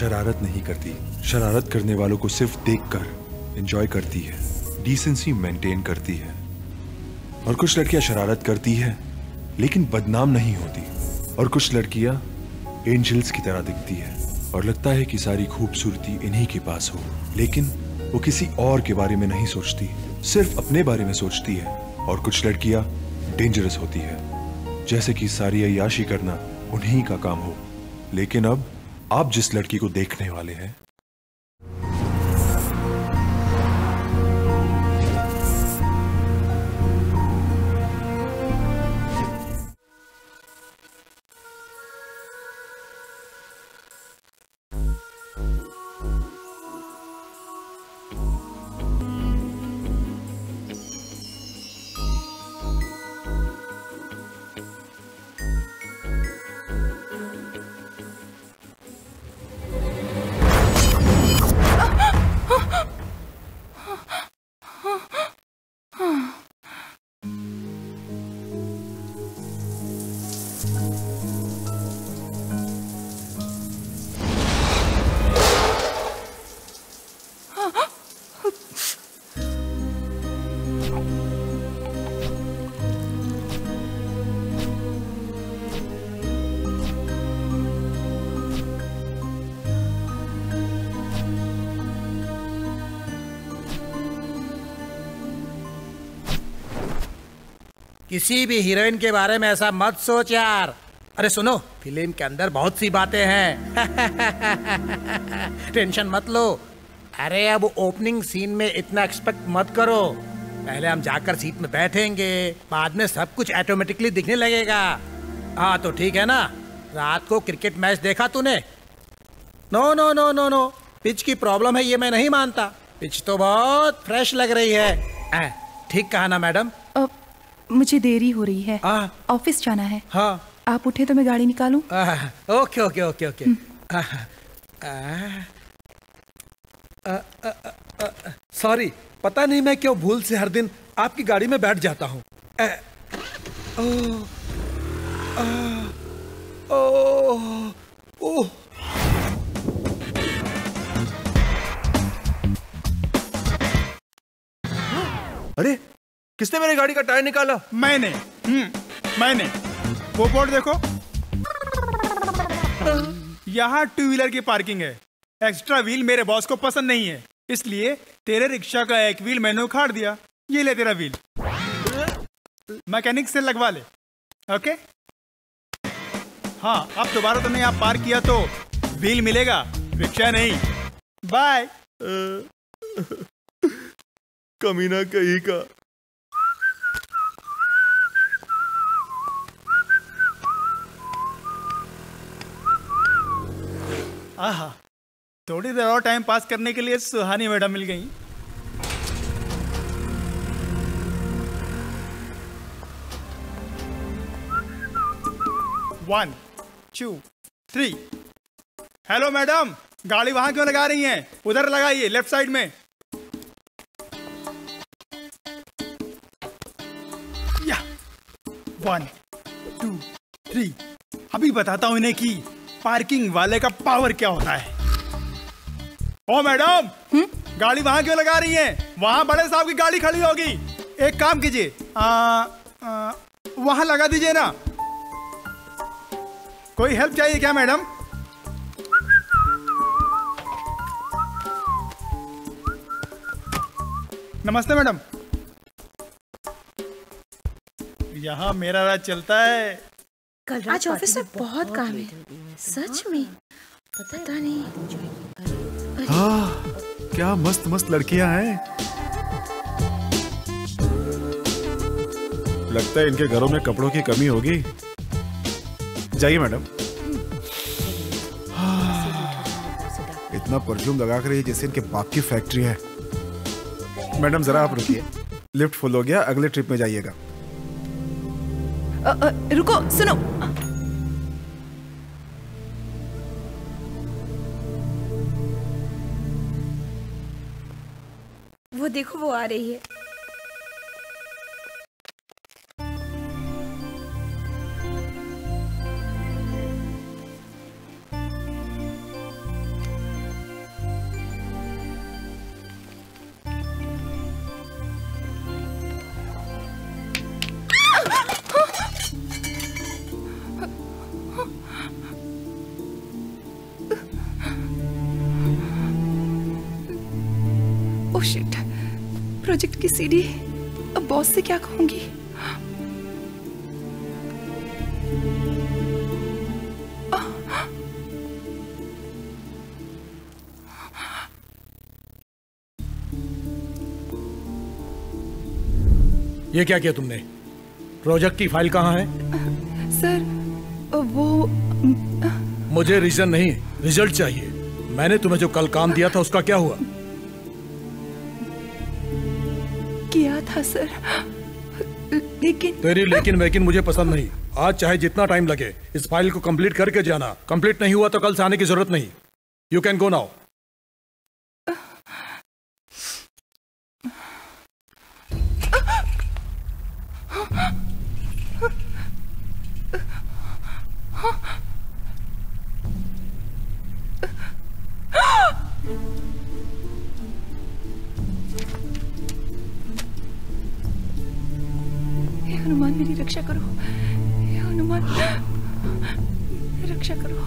शरारत नहीं करती। शरारत करने वालों को सिर्फ देखकर एंजॉय करती है, डिसेंसी मेंटेन करती है। और कुछ लड़कियां शरारत करती है लेकिन बदनाम नहीं होती। और कुछ लड़कियां एंजल्स की तरह दिखती है और लगता है कि सारी खूबसूरती इन्हीं के पास हो, लेकिन वो किसी और के बारे में नहीं सोचती, सिर्फ अपने बारे में सोचती है। और कुछ लड़कियां डेंजरस होती है, जैसे कि सारी अय्याशी करना उन्हीं का काम हो। लेकिन अब आप जिस लड़की को देखने वाले हैं, किसी भी हीरोइन के बारे में ऐसा मत सोच यार। अरे सुनो, फिल्म के अंदर बहुत सी बातें हैं। टेंशन मत लो। अरे अब ओपनिंग सीन में इतना एक्सपेक्ट मत करो। पहले हम जाकर सीट में बैठेंगे, बाद में सब कुछ ऑटोमेटिकली दिखने लगेगा। हाँ तो ठीक है ना। रात को क्रिकेट मैच देखा तूने? No no no no no, pitch की प्रॉब्लम है ये मैं नहीं मानता। पिच तो बहुत फ्रेश लग रही है। ठीक कहा ना मैडम? मुझे देरी हो रही है, ऑफिस जाना है। हाँ आप उठे तो मैं गाड़ी निकालूं? Okay okay okay okay. Sorry, पता नहीं मैं क्यों भूल से हर दिन आपकी गाड़ी में बैठ जाता हूँ। अरे किसने मेरी गाड़ी का टायर निकाला? मैंने। वो बोर्ड देखो, यहाँ टू व्हीलर की पार्किंग है। एक्स्ट्रा व्हील मेरे बॉस को पसंद नहीं है, इसलिए तेरे रिक्शा का एक व्हील मैंने उखाड़ दिया। ये ले तेरा व्हील, मैकेनिक से लगवा ले। ओके? हाँ, अब दोबारा तुमने यहाँ पार्क किया तो व्हील मिलेगा, रिक्शा नहीं। बाय। कमीना कहीं का। आहा, थोड़ी देर और टाइम पास करने के लिए सुहानी मैडम मिल गई। One, two, three. Hello madam, गाड़ी वहां क्यों लगा रही हैं? उधर लगाइए, लेफ्ट साइड में। या 1, 2, 3। अभी बताता हूं इन्हें कि पार्किंग वाले का पावर क्या होता है। ओ मैडम, गाड़ी वहां क्यों लगा रही हैं? वहां बड़े साहब की गाड़ी खड़ी होगी। एक काम कीजिए, वहां लगा दीजिए ना। कोई हेल्प चाहिए क्या मैडम? नमस्ते मैडम। यहाँ मेरा राज चलता है। कल आज ऑफिस में बहुत काम है, सच में। पता नहीं। हाँ, क्या मस्त मस्त लड़कियां हैं। लगता है इनके घरों में कपड़ों की कमी होगी। जाइए मैडम। इतना परफ्यूम लगा कर रही है जैसे इनके बाप की फैक्ट्री है। मैडम जरा आप रुकिए, लिफ्ट फुल हो गया, अगले ट्रिप में जाइएगा। रुको, सुनो। वो देखो, वो आ रही है। ओह शिट, प्रोजेक्ट की सीडी। अब बॉस से क्या कहूंगी? ये क्या किया तुमने? प्रोजेक्ट की फाइल कहाँ है? सर वो मुझे रीजन नहीं, रिजल्ट चाहिए। मैंने तुम्हें जो कल काम दिया था उसका क्या हुआ? किया था सर, लेकिन तेरी लेकिन मुझे पसंद नहीं। आज चाहे जितना टाइम लगे इस फाइल को कंप्लीट करके जाना। कंप्लीट नहीं हुआ तो कल से आने की जरूरत नहीं। You can go now. हे हनुमान मेरी रक्षा करो, हे हनुमान रक्षा करो।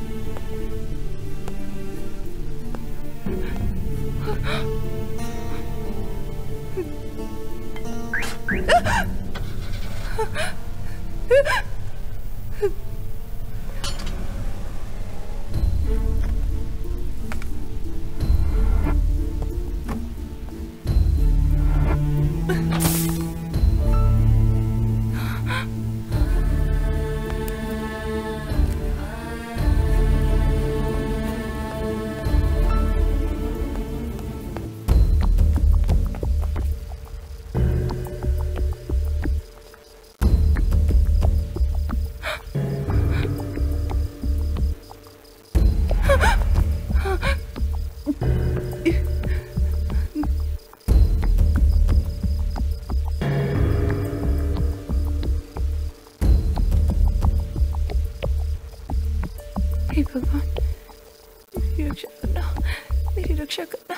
हे भगवान मेरी रक्षा करना, मेरी रक्षा करना।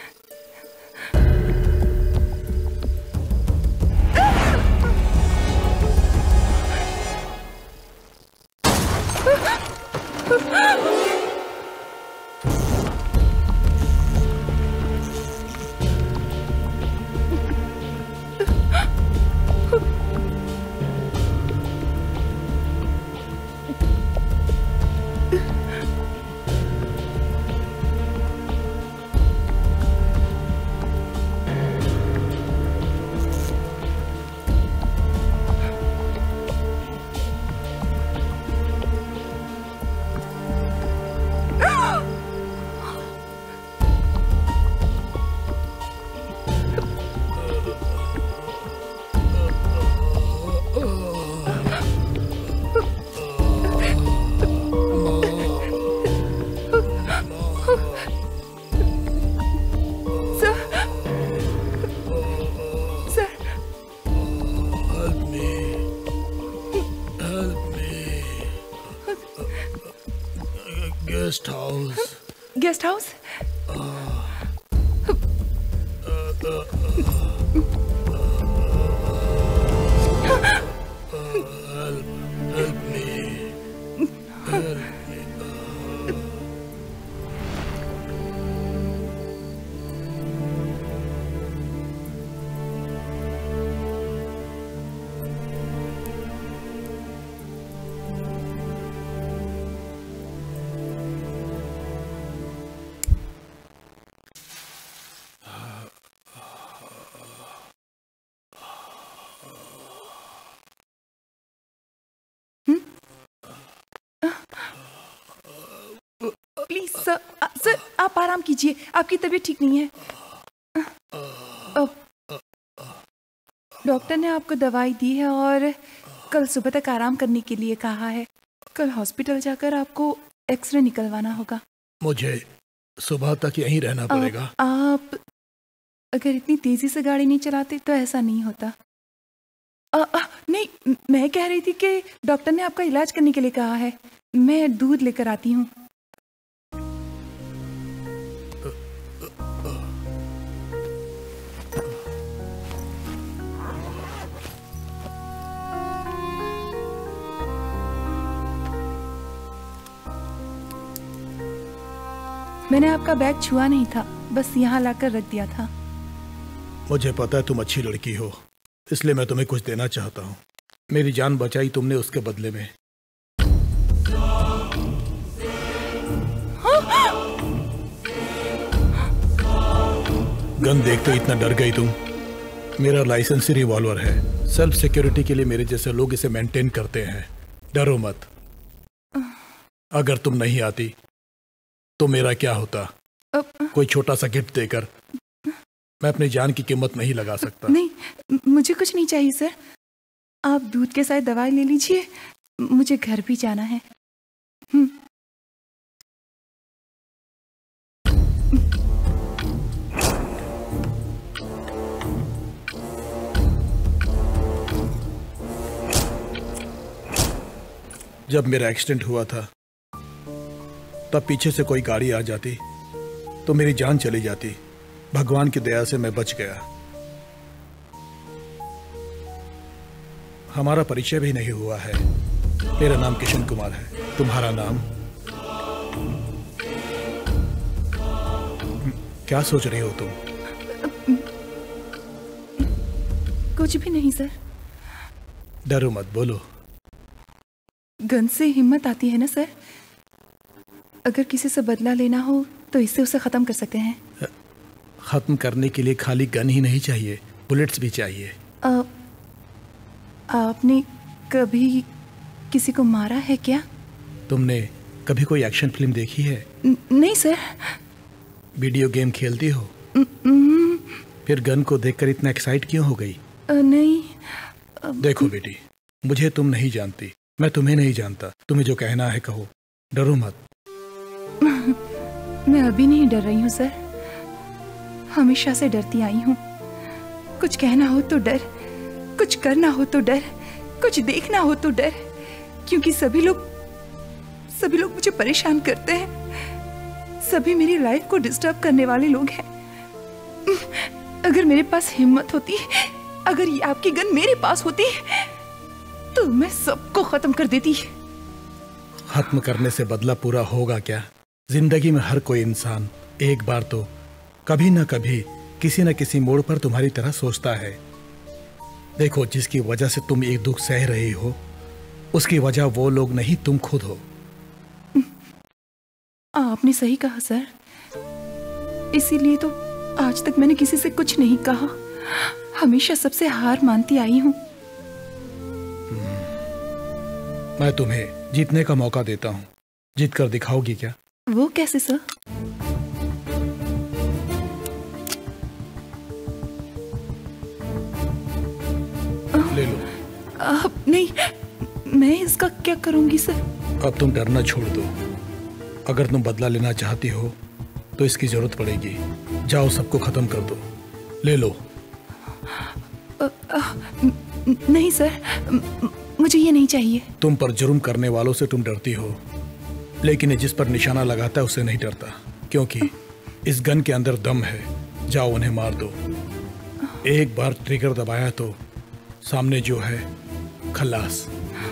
Guest house? Please sir, sir आप आराम कीजिए, आपकी तबीयत ठीक नहीं है। डॉक्टर ने आपको दवाई दी है और कल सुबह तक आराम करने के लिए कहा है। कल हॉस्पिटल जाकर आपको एक्सरे निकलवाना होगा। मुझे सुबह तक यहीं रहना पड़ेगा। आप अगर इतनी तेजी से गाड़ी नहीं चलाते तो ऐसा नहीं होता। नहीं, मैं कह रही थी कि डॉक्टर ने आपका इलाज करने के लिए कहा है। मैं दूध लेकर आती हूँ। मैंने आपका बैग छुआ नहीं था, बस यहाँ लाकर रख दिया था। मुझे पता है तुम अच्छी लड़की हो, इसलिए मैं तुम्हें कुछ देना चाहता हूँ। मेरी जान बचाई तुमने, उसके बदले में गन देखते इतना डर गई तुम। मेरा लाइसेंसी रिवॉल्वर है। सेल्फ सिक्योरिटी के लिए मेरे जैसे लोग इसे मेंटेन करते हैं। डरो मत। अगर तुम नहीं आती तो मेरा क्या होता? कोई छोटा सा गिफ्ट देकर मैं अपनी जान की कीमत नहीं लगा सकता। नहीं, मुझे कुछ नहीं चाहिए सर। आप दूध के साथ दवाई ले लीजिए, मुझे घर भी जाना है। जब मेरा एक्सीडेंट हुआ था तब पीछे से कोई गाड़ी आ जाती तो मेरी जान चली जाती। भगवान की दया से मैं बच गया। हमारा परिचय भी नहीं हुआ है। मेरा नाम किशन कुमार है। तुम्हारा नाम? क्या सोच रही हो तुम? कुछ भी नहीं सर। डरो मत, बोलो। गन से हिम्मत आती है ना सर। अगर किसी से बदला लेना हो तो इससे उसे खत्म कर सकते हैं। खत्म करने के लिए खाली गन ही नहीं चाहिए, बुलेट्स भी चाहिए। आपने कभी किसी को मारा है क्या? तुमने कभी कोई एक्शन फिल्म देखी है? नहीं सर। वीडियो गेम खेलती हो? फिर गन को देखकर इतना एक्साइट क्यों हो गई? नहीं। देखो बेटी, मुझे तुम नहीं जानती, मैं तुम्हें नहीं जानता। तुम्हें जो कहना है कहो, डरो मत। मैं अभी नहीं डर रही हूँ सर, हमेशा से डरती आई हूँ। कुछ कहना हो तो डर, कुछ करना हो तो डर, कुछ देखना हो तो डर, क्योंकि सभी लोग मुझे परेशान करते हैं। सभी मेरी लाइफ को डिस्टर्ब करने वाले लोग हैं। अगर मेरे पास हिम्मत होती, अगर ये आपकी गन मेरे पास होती तो मैं सबको खत्म कर देती। खत्म करने से बदला पूरा होगा क्या? जिंदगी में हर कोई इंसान एक बार तो कभी ना कभी किसी न किसी मोड़ पर तुम्हारी तरह सोचता है। देखो, जिसकी वजह से तुम एक दुख सह रही हो, उसकी वजह वो लोग नहीं, तुम खुद हो। आपने सही कहा सर। इसीलिए तो आज तक मैंने किसी से कुछ नहीं कहा। हमेशा सबसे हार मानती आई हूँ। मैं तुम्हें जीतने का मौका देता हूँ। जीत कर दिखाओगी क्या? वो कैसे सर? ले लो। नहीं, मैं इसका क्या करूंगी सर? अब तुम डरना छोड़ दो। अगर तुम बदला लेना चाहती हो तो इसकी जरूरत पड़ेगी। जाओ, सबको खत्म कर दो। ले लो। नहीं सर, मुझे ये नहीं चाहिए। तुम पर जुर्म करने वालों से तुम डरती हो, लेकिन जिस पर निशाना लगाता है उससे नहीं डरता, क्योंकि इस गन के अंदर दम है। जाओ, उन्हें मार दो। एक बार ट्रिगर दबाया तो सामने जो है खल्लास।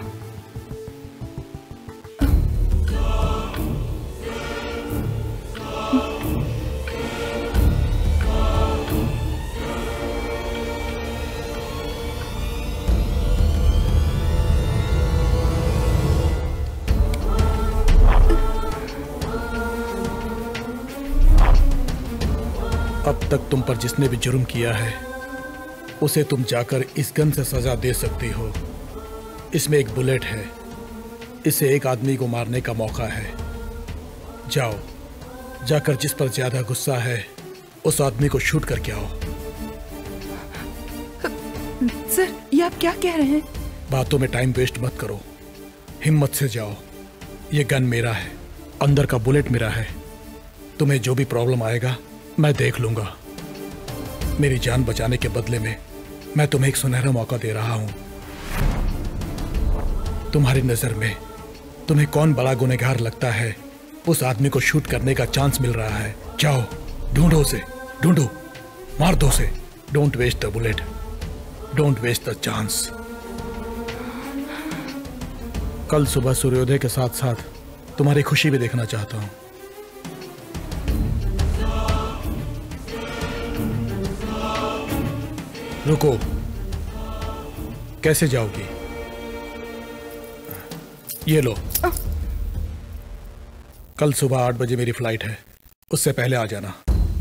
अब तक तुम पर जिसने भी जुर्म किया है उसे तुम जाकर इस गन से सजा दे सकती हो। इसमें एक बुलेट है, इसे एक आदमी को मारने का मौका है। जाओ, जाकर जिस पर ज्यादा गुस्सा है उस आदमी को शूट करके आओ। सर, ये आप क्या कह रहे हैं? बातों में टाइम वेस्ट मत करो, हिम्मत से जाओ। ये गन मेरा है, अंदर का बुलेट मेरा है। तुम्हें जो भी प्रॉब्लम आएगा मैं देख लूंगा। मेरी जान बचाने के बदले में मैं तुम्हें एक सुनहरा मौका दे रहा हूं। तुम्हारी नजर में तुम्हें कौन बड़ा गुनहगार लगता है, उस आदमी को शूट करने का चांस मिल रहा है। जाओ, ढूंढो उसे, ढूंढो, मार दो उसे। Don't waste the bullet, don't waste the chance. कल सुबह सूर्योदय के साथ साथ तुम्हारी खुशी भी देखना चाहता हूं। रुको, कैसे जाओगी? ये लो, कल सुबह 8 बजे मेरी फ्लाइट है, उससे पहले आ जाना।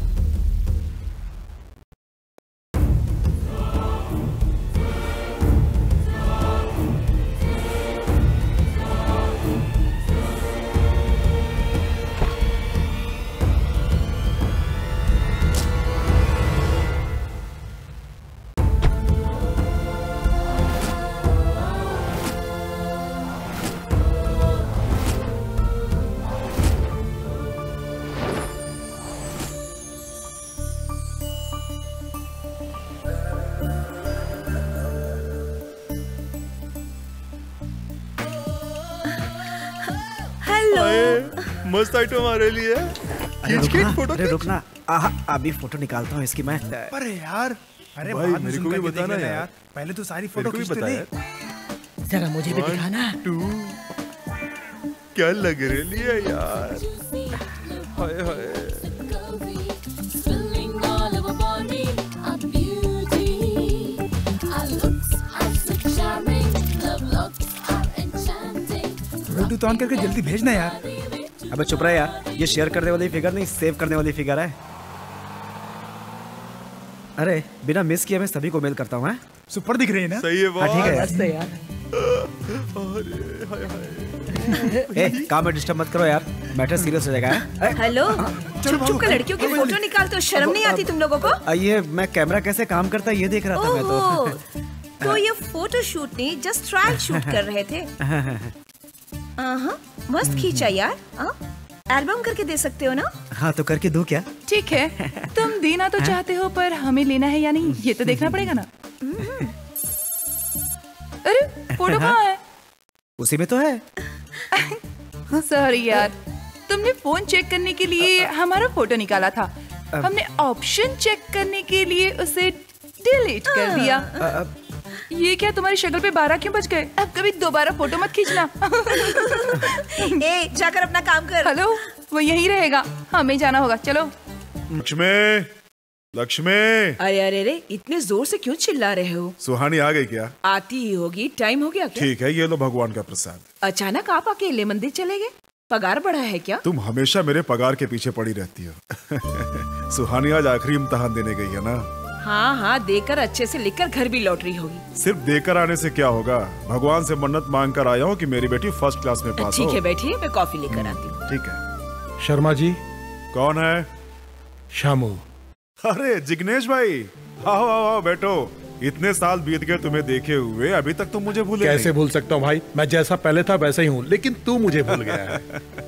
मस्त आइटम हमारे लिए। अरे रुकना, अभी फोटो निकालता हूँ इसकी मैं। अरे यार, अरे भाई, बाद में मेरे को सुन भी करके बताना देख लेना यार। पहले तो सारी फोटो मेरे को खींच भी तो ले। बता यार। जरा मुझे भी 1, दिखाना। 2 क्या लग रही है यार। हाय हाय। ब्लूटूथ ऑन करके जल्दी भेजना यार। अबे चुप रहा यार, ये शेयर करने वाली फिगर नहीं, सेव करने वाली फिगर है। अरे बिना मिस किए मैं सभी को मेल करता हूँ। सुपर दिख रही है ना? सही है हाँ ठीक है मस्त है यार। अरे हाय हाय। ए, काम में डिस्टर्ब मत करो यार, मैटर सीरियस हो जाएगा। हेलो, चुप चुप कर लड़कियों की फोटो निकालते हो, शर्म नहीं आती तुम लोगों को? ये मैं कैमरा कैसे काम करता है ये देख रहा था मैं ओहो, तो। तो ये फोटो शूट नहीं, जस्ट ट्रायल शूट कर रहे थे। मस्त खींचा यार। एल्बम करके दे सकते हो ना? हाँ तो करके दो क्या? ठीक है, तुम देना तो चाहते हो, पर हमें लेना है या नहीं ये तो देखना पड़ेगा ना। अरे फोटो कहाँ है? उसी में तो है। सॉरी यार, तुमने फोन चेक करने के लिए हमारा फोटो निकाला था, हमने ऑप्शन चेक करने के लिए उसे डिलीट कर दिया। ये क्या तुम्हारी शक्ल पे 12 क्यों बज गए? अब कभी दोबारा फोटो मत खींचना। ए, जाकर अपना काम कर। हेलो, वो यहीं रहेगा, हमें जाना होगा, चलो। लक्ष्मी, लक्ष्मी। अरे अरे अरे, इतने जोर से क्यों चिल्ला रहे हो? सुहानी आ गई क्या? आती ही होगी, टाइम हो गया क्या? ठीक है, ये लो भगवान का प्रसाद। अचानक आप अकेले मंदिर चले गए? पगार बढ़ा है क्या? तुम हमेशा मेरे पगार के पीछे पड़ी रहती हो। सुहानी आज आखिरी इम्तिहान देने गई है ना? हाँ हाँ, देकर अच्छे से लिखकर घर भी लौट रही होगी। सिर्फ देकर आने से क्या होगा? भगवान से मन्नत मांग कर आया हूँ कि मेरी बेटी फर्स्ट क्लास में पास हो। ठीक है, बैठिए, मैं कॉफी लेकर आती हूँ। ठीक है। शर्मा जी। कौन है? शामू। अरे जिग्नेश भाई, आओ आओ आओ, बैठो। इतने साल बीत गए तुम्हें देखे हुए, अभी तक तुम मुझे भूले कैसे नहीं। भूल सकता हूँ भाई, मैं जैसा पहले था वैसा ही हूँ, लेकिन तू मुझे भूल गया है।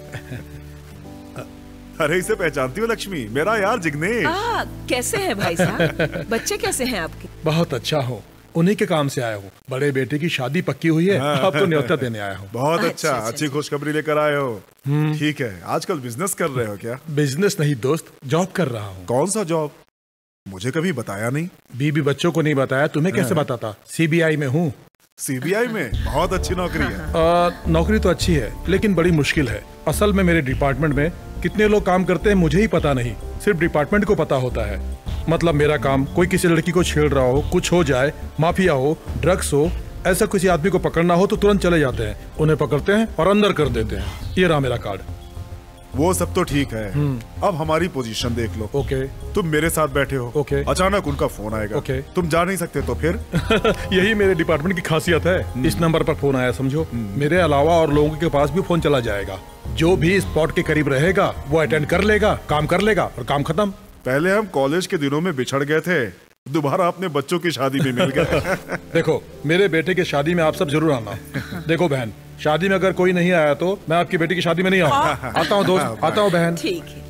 अरे इसे पहचानती हो लक्ष्मी? मेरा यार जिग्नेश। कैसे हैं भाई साहब? बच्चे कैसे हैं आपके? बहुत अच्छा हूँ, उन्हीं के काम से आया हूँ। बड़े बेटे की शादी पक्की हुई है, अब तो न्योता देने आया हूँ। बहुत अच्छा, अच्छा, अच्छी खुशखबरी लेकर आए हो। ठीक है, आजकल बिजनेस कर रहे हो क्या? बिजनेस नहीं दोस्त, जॉब कर रहा हूँ। कौन सा जॉब? मुझे कभी बताया नहीं। बीबी बच्चों को नहीं बताया, तुम्हें कैसे बताता? CBI में हूँ। CBI में? बहुत अच्छी नौकरी है। नौकरी तो अच्छी है, लेकिन बड़ी मुश्किल है। असल में मेरे डिपार्टमेंट में कितने लोग काम करते हैं मुझे ही पता नहीं, सिर्फ डिपार्टमेंट को पता होता है। मतलब मेरा काम, कोई किसी लड़की को छेड़ रहा हो, कुछ हो जाए, माफिया हो, ड्रग्स हो, ऐसा किसी आदमी को पकड़ना हो तो तुरंत चले जाते हैं, उन्हें पकड़ते हैं और अंदर कर देते हैं। ये रहा मेरा कार्ड। वो सब तो ठीक है, अब हमारी पोजीशन देख लो। ओके। तुम मेरे साथ बैठे हो, ओके। अचानक उनका फोन आएगा, ओके। तुम जा नहीं सकते तो फिर? यही मेरे डिपार्टमेंट की खासियत है। इस नंबर पर फोन आया समझो, मेरे अलावा और लोगों के पास भी फोन चला जाएगा। जो भी स्पॉट के करीब रहेगा वो अटेंड कर लेगा, काम कर लेगा और काम खत्म। पहले हम कॉलेज के दिनों में बिछड़ गए थे, दोबारा अपने बच्चों की शादी में मिल गए। देखो, मेरे बेटे की शादी में आप सब जरूर आना। देखो बहन, शादी में अगर कोई नहीं आया तो मैं आपकी बेटी की शादी में नहीं आऊंगा। आता हूँ दोस्त, आता हूँ बहन। ठीक है।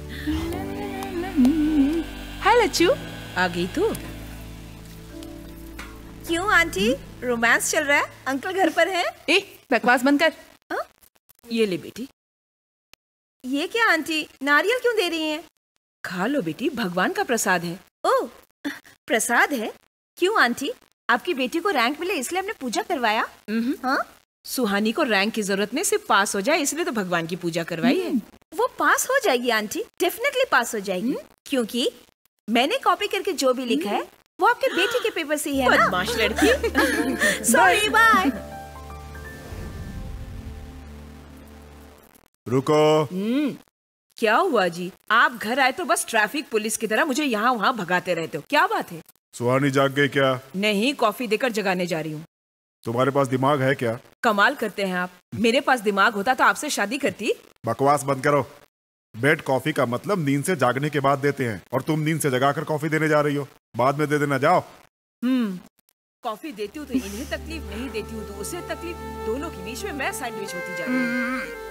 हाय लच्चू। आ गई तू? क्यों आंटी, रोमांस चल रहा है? अंकल घर पर है? ए, बकवास बंद कर। ये ले बेटी। ये क्या आंटी, नारियल क्यों दे रही हैं? खा लो बेटी, भगवान का प्रसाद है। ओह, प्रसाद है? क्यों आंटी, आपकी बेटी को रैंक मिले इसलिए हमने पूजा करवाया? हाँ? सुहानी को रैंक की जरूरत नहीं, सिर्फ पास हो जाए इसलिए तो भगवान की पूजा करवाई है। वो पास हो जाएगी आंटी, डेफिनेटली पास हो जाएगी, क्योंकि मैंने कॉपी करके जो भी लिखा है वो आपके बेटे के पेपर से ही है ना? बदमाश लड़की। Sorry, bye. रुको। क्या हुआ जी? आप घर आए तो बस ट्रैफिक पुलिस की तरह मुझे यहाँ वहाँ भगाते रहते हो, क्या बात है? सुहानी जाग गई क्या? नहीं, कॉफी देकर जगाने जा रही हूँ। तुम्हारे पास दिमाग है क्या? कमाल करते हैं आप। मेरे पास दिमाग होता तो आपसे शादी करती। बकवास बंद करो। बेड कॉफी का मतलब नींद से जागने के बाद देते हैं, और तुम नींद से जगाकर कॉफी देने जा रही हो। बाद में दे देना, जाओ। कॉफी देती हूँ तो इन्हें तकलीफ, नहीं देती हूँ तो उसे तकलीफ। दोनों के बीच में मैं सैंडविच होती जा रही हूँ।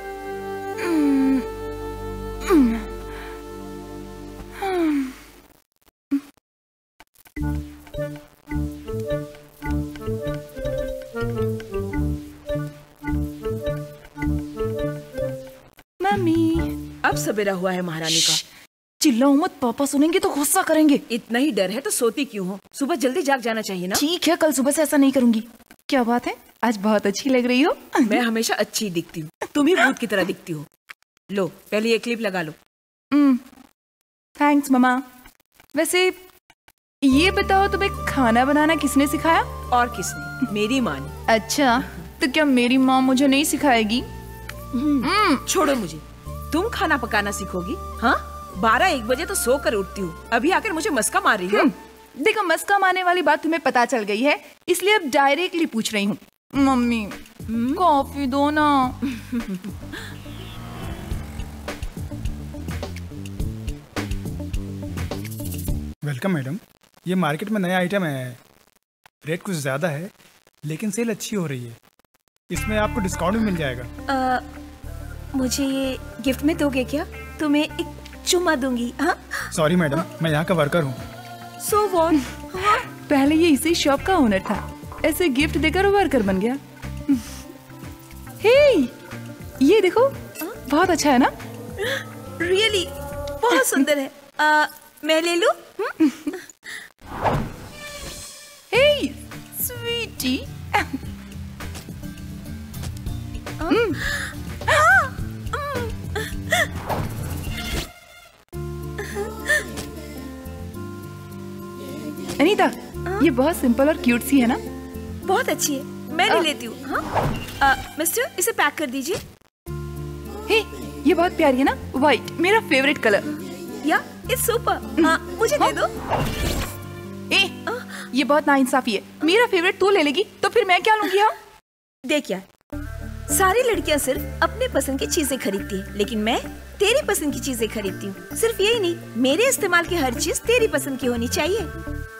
मम्मी, अब सवेरा हुआ है महारानी का। चिल्लाओ मत, पापा सुनेंगे तो गुस्सा करेंगे। इतना ही डर है तो सोती क्यों हो? सुबह जल्दी जाग जाना चाहिए ना। ठीक है, कल सुबह से ऐसा नहीं करूंगी। क्या बात है, आज बहुत अच्छी लग रही हो। मैं हमेशा अच्छी दिखती हूँ, तुम ही भूत की तरह दिखती हो। लो पहले ये क्लिप लगा लो। Thanks mama. वैसे ये बताओ, तुम्हें खाना बनाना किसने सिखाया? और किसने? मेरी माँ ने। अच्छा, तो क्या मेरी माँ मुझे नहीं सिखाएगी? छोड़ो मुझे, तुम खाना पकाना सीखोगी? हाँ, 12-1 बजे तो सोकर उठती हूँ, अभी आकर मुझे मस्का मार रही हो। देखो, मस्का मारने वाली बात तुम्हें पता चल गई है, इसलिए अब डायरेक्टली पूछ रही हूँ। मम्मी, कॉफी दो ना। वेलकम मैडम, ये मार्केट में नया आइटम है। रेट कुछ ज़्यादा है लेकिन सेल अच्छी हो रही है, इसमें आपको डिस्काउंट भी मिल जाएगा। मुझे ये गिफ्ट में दोगे क्या? तुम्हें एक चुम्मा दूंगी। हाँ? सॉरी मैडम, मैं यहाँ का वर्कर हूँ। So what? पहले ये इसी शॉप का ओनर था, ऐसे गिफ्ट देकर वर्कर बन गया। हे, ये देखो, बहुत अच्छा है ना? Really? बहुत सुंदर है। मैं ले लूं? हे, स्वीटी। अनीता, ये बहुत सिंपल और क्यूट सी है ना? बहुत अच्छी है, मैं ले लेती हूँ। हाँ? मिस्टर, इसे पैक कर दीजिए। हे, ये बहुत प्यारी है ना? व्हाइट, मेरा favourite colour. Yeah, it's super. मुझे दे दो। ए, ये बहुत नाइंसाफी है। मेरा फेवरेट तू ले लेगी तो फिर मैं क्या लूंगी? हाँ, देख यार, सारी लड़कियां सिर्फ अपने पसंद की चीजें खरीदती है, लेकिन मैं तेरी पसंद की चीजें खरीदती हूँ। सिर्फ यही नहीं, मेरे इस्तेमाल की हर चीज तेरी पसंद की होनी चाहिए।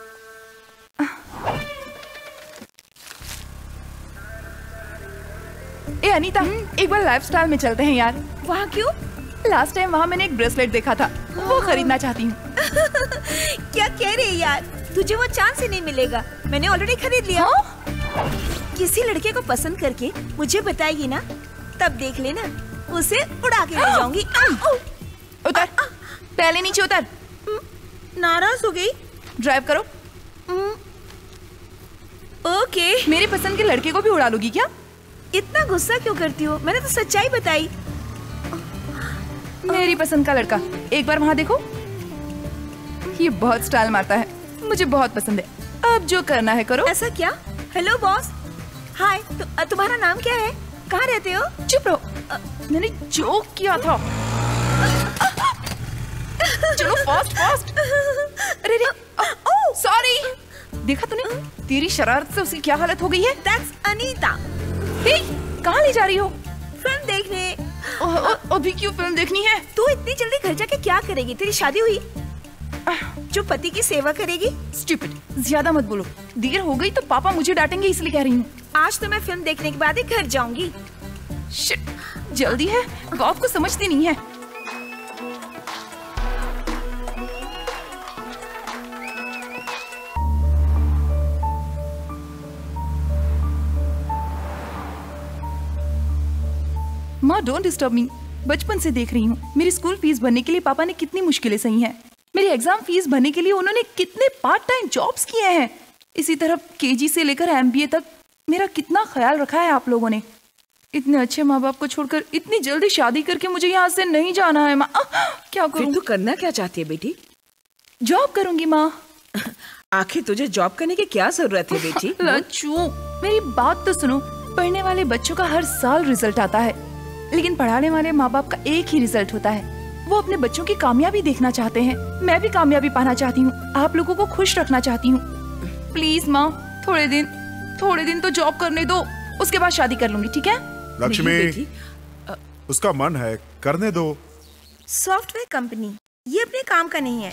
ए अनीता, एक बार लाइफस्टाइल में चलते हैं यार। वहाँ क्यों? लास्ट टाइम वहाँ मैंने एक ब्रेसलेट देखा था, वो खरीदना चाहती हूँ। क्या कह रही है यार? तुझे वो चांस ही नहीं मिलेगा, मैंने ऑलरेडी खरीद लिया। किसी लड़के को पसंद करके मुझे बताएगी ना, तब देख लेना, उसे उड़ा के ले जाऊंगी। उतर, पहले नीचे उतर। नाराज हो गई? ड्राइव करो। ओके। मेरी पसंद के लड़के को भी उड़ा लोगी क्या? इतना गुस्सा क्यों करती हो? मैंने तो सच्चाई बताई। मेरी पसंद का लड़का, एक बार वहाँ देखो। ये बहुत स्टाइल मारता है, मुझे बहुत पसंद है। अब जो करना है करो। ऐसा क्या? Hello boss. हाय, तुम्हारा नाम क्या है? कहाँ रहते हो? चुप रहो, मैंने जोक किया था। चलो फास्ट फास्ट। अरे सॉरी। देखा तूने, तेरी शरारत से उसकी क्या हालत हो गई है? That's अनीता। कहाँ ले जा रही हो? फिल्म देखने। अभी क्यों फिल्म देखनी है? तू इतनी जल्दी घर जाके क्या करेगी? तेरी शादी हुई? जो पति की सेवा करेगी? Stupid, ज्यादा मत बोलो। देर हो गई तो पापा मुझे डांटेंगे, इसलिए कह रही हूँ। आज तो मैं फिल्म देखने के बाद ही घर जाऊंगी। शिट, जल्दी है, बाप को समझती नहीं है। माँ, डोंट डिस्टर्ब मी। बचपन से देख रही हूँ, मेरी स्कूल फीस भरने के लिए पापा ने कितनी मुश्किलें सही हैं। मेरी एग्जाम फीस भरने के लिए उन्होंने कितने पार्ट टाइम जॉब्स किए हैं। इसी तरह केजी से लेकर एमबीए तक मेरा कितना ख्याल रखा है आप लोगों ने। इतने अच्छे माँ बाप को छोड़कर इतनी जल्दी शादी करके मुझे यहाँ से नहीं जाना है माँ। क्या करूँ? फिर तू करना क्या चाहती है बेटी? जॉब करूंगी माँ। आखिर तुझे जॉब करने की क्या जरूरत है बेटी? लच्चू, मेरी बात तो सुनो। पढ़ने वाले बच्चों का हर साल रिजल्ट आता है, लेकिन पढ़ाने वाले माँ बाप का एक ही रिजल्ट होता है। वो अपने बच्चों की कामयाबी देखना चाहते हैं। मैं भी कामयाबी पाना चाहती हूँ, आप लोगों को खुश रखना चाहती हूँ। प्लीज माँ, थोड़े दिन तो जॉब करने दो, उसके बाद शादी कर लूंगी, ठीक है? लक्ष्मी, उसका मन है, करने दो। सॉफ्टवेयर कंपनी ये अपने काम का नहीं है।